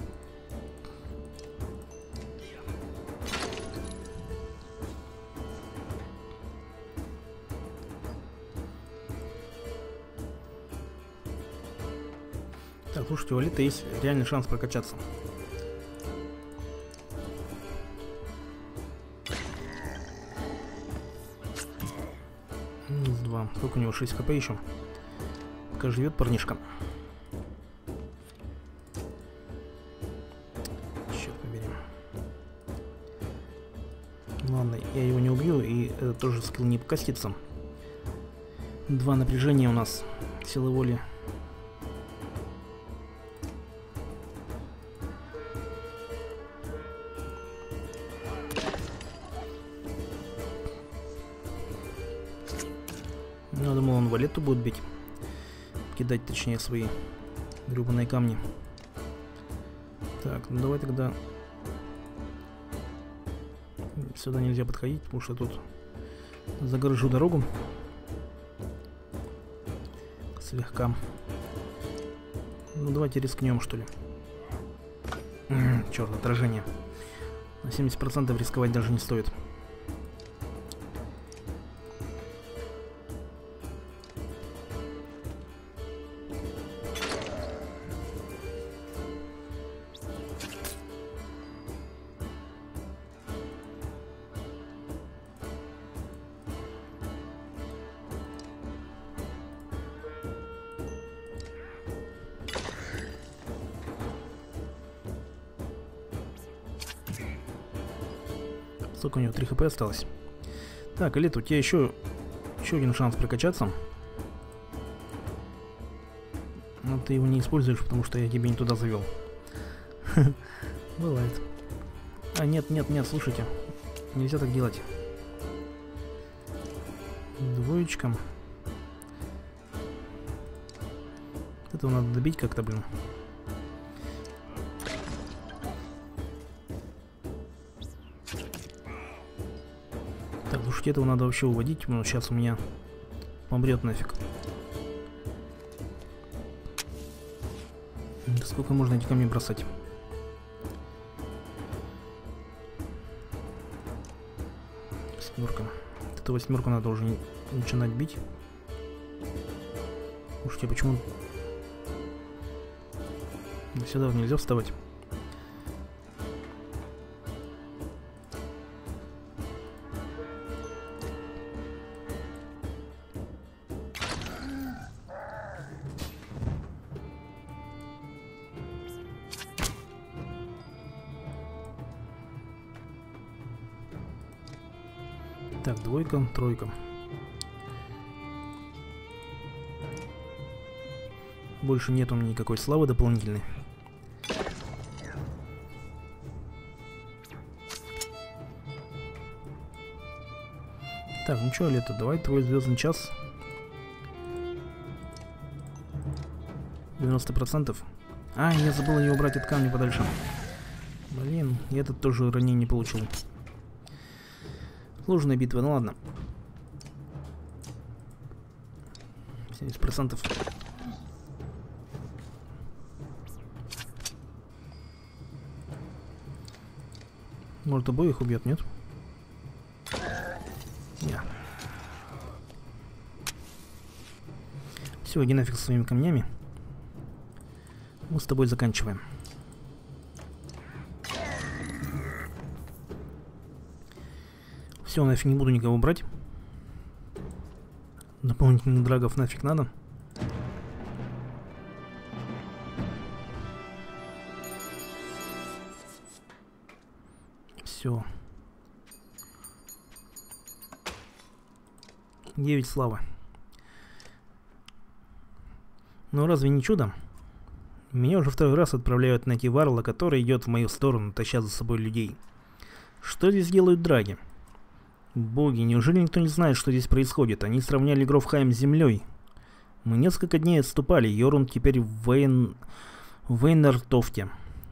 [SPEAKER 1] Так, слушайте, у Алиты есть реальный шанс прокачаться. Минус 2. Сколько у него? 6 хп еще. Пока живет парнишка. Черт побери. Ладно, я его не убью, и тоже скилл не покостится. 2 напряжения у нас. Силы воли. Я думал, он Валетту будет бить. Кидать, точнее, свои гребаные камни. Так, ну давай тогда... Сюда нельзя подходить, потому что тут загорожу дорогу. Слегка. Ну давайте рискнем, что ли. Черт, отражение. На 70% рисковать даже не стоит. Сколько у него? 3 хп осталось. Так, Алет, у тебя еще один шанс прокачаться. Но ты его не используешь, потому что я тебя не туда завел. Бывает. А, нет, слушайте. Нельзя так делать. Двоечка. Этого надо добить как-то, блин. Так, слушайте, этого надо вообще уводить. Ну, сейчас у меня помрет нафиг. Да сколько можно эти камни бросать? Восьмерка. Эту восьмерку надо уже начинать бить. Слушайте, почему сюда нельзя вставать? Так, двойка, тройка. Больше нет у меня никакой славы дополнительной. Так, ну что, Лето, давай твой звездный час. 90%. А, я забыл ее убрать от камня подальше. Блин, и этот тоже ранение получил. Сложная битва, ну ладно. 70%. Может, обоих убьет, нет? Нет. Все, иди нафиг со своими камнями. Мы с тобой заканчиваем. Все, нафиг не буду никого брать. Дополнительных драгов нафиг надо. Все. 9 славы. Ну разве не чудо? Меня уже второй раз отправляют найти Варла, который идет в мою сторону, таща за собой людей. Что здесь делают драги? Боги, неужели никто не знает, что здесь происходит? Они сравняли Грофхайм с землей. Мы несколько дней отступали, Йорун теперь в Вейнертофте.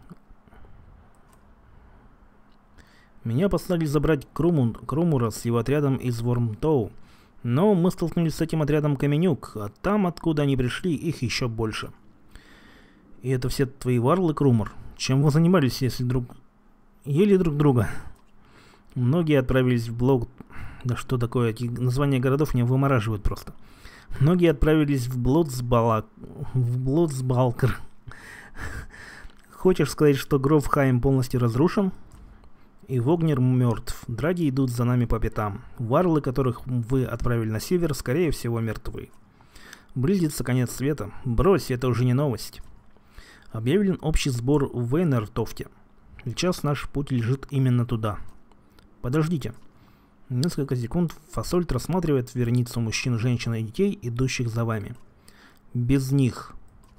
[SPEAKER 1] Меня послали забрать Крумура с его отрядом из Вормтоу. Но мы столкнулись с этим отрядом Каменюк, а там, откуда они пришли, их еще больше. И это все твои варлы, Крумур? Чем вы занимались, если ели друг друга? Многие отправились в Блок... Да что такое, эти названия городов меня вымораживают просто. Многие отправились в Блоцбалкер. Хочешь сказать, что Грофхайм полностью разрушен? И Вогнер мертв. Драги идут за нами по пятам. Варлы, которых вы отправили на север, скорее всего мертвы. Близится конец света. Брось, это уже не новость. Объявлен общий сбор в Вейнертофте. Сейчас наш путь лежит именно туда. Подождите. Несколько секунд Фасольд рассматривает верницу мужчин, женщин и детей, идущих за вами. Без них.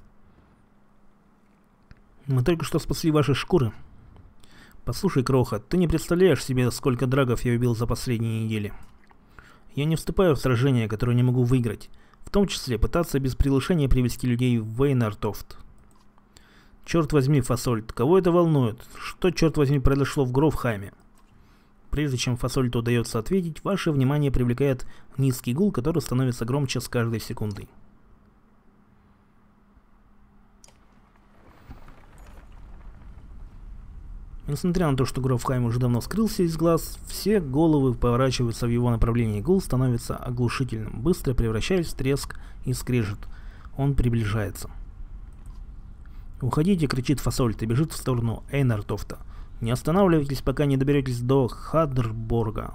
[SPEAKER 1] Мы только что спасли ваши шкуры. Послушай, Кроха, ты не представляешь себе, сколько драгов я убил за последние недели. Я не вступаю в сражения, которые не могу выиграть. В том числе пытаться без приглашения привести людей в Вейнертофт. Черт возьми, Фасольд, кого это волнует? Что, черт возьми, произошло в Грофхайме? Прежде чем Фасольду удается ответить, ваше внимание привлекает низкий гул, который становится громче с каждой секундой. Несмотря на то, что Грофхайм уже давно скрылся из глаз, все головы поворачиваются в его направлении. Гул становится оглушительным, быстро превращаясь в треск и скрежет. Он приближается. «Уходите!» — кричит Фасольд и бежит в сторону Эйнертофта. «Не останавливайтесь, пока не доберетесь до Хадерборга».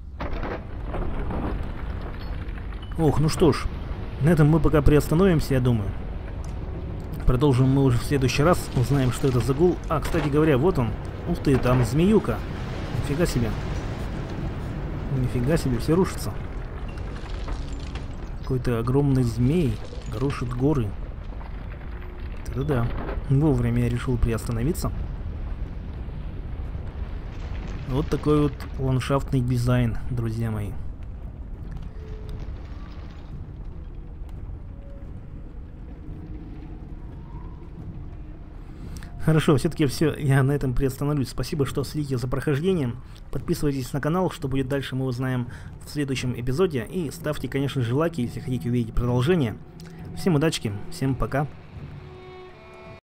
[SPEAKER 1] Ох, ну что ж, на этом мы пока приостановимся, я думаю. Продолжим мы уже в следующий раз, узнаем, что это за гул. А, кстати говоря, вот он. Ух ты, там змеюка. Нифига себе. Нифига себе, все рушится. Какой-то огромный змей рушит горы. Да-да. Вовремя я решил приостановиться. Вот такой вот ландшафтный дизайн, друзья мои. Хорошо, все-таки все, я на этом приостановлюсь. Спасибо, что следите за прохождением. Подписывайтесь на канал, что будет дальше, мы узнаем в следующем эпизоде. И ставьте, конечно же, лайки, если хотите увидеть продолжение. Всем удачи, всем пока.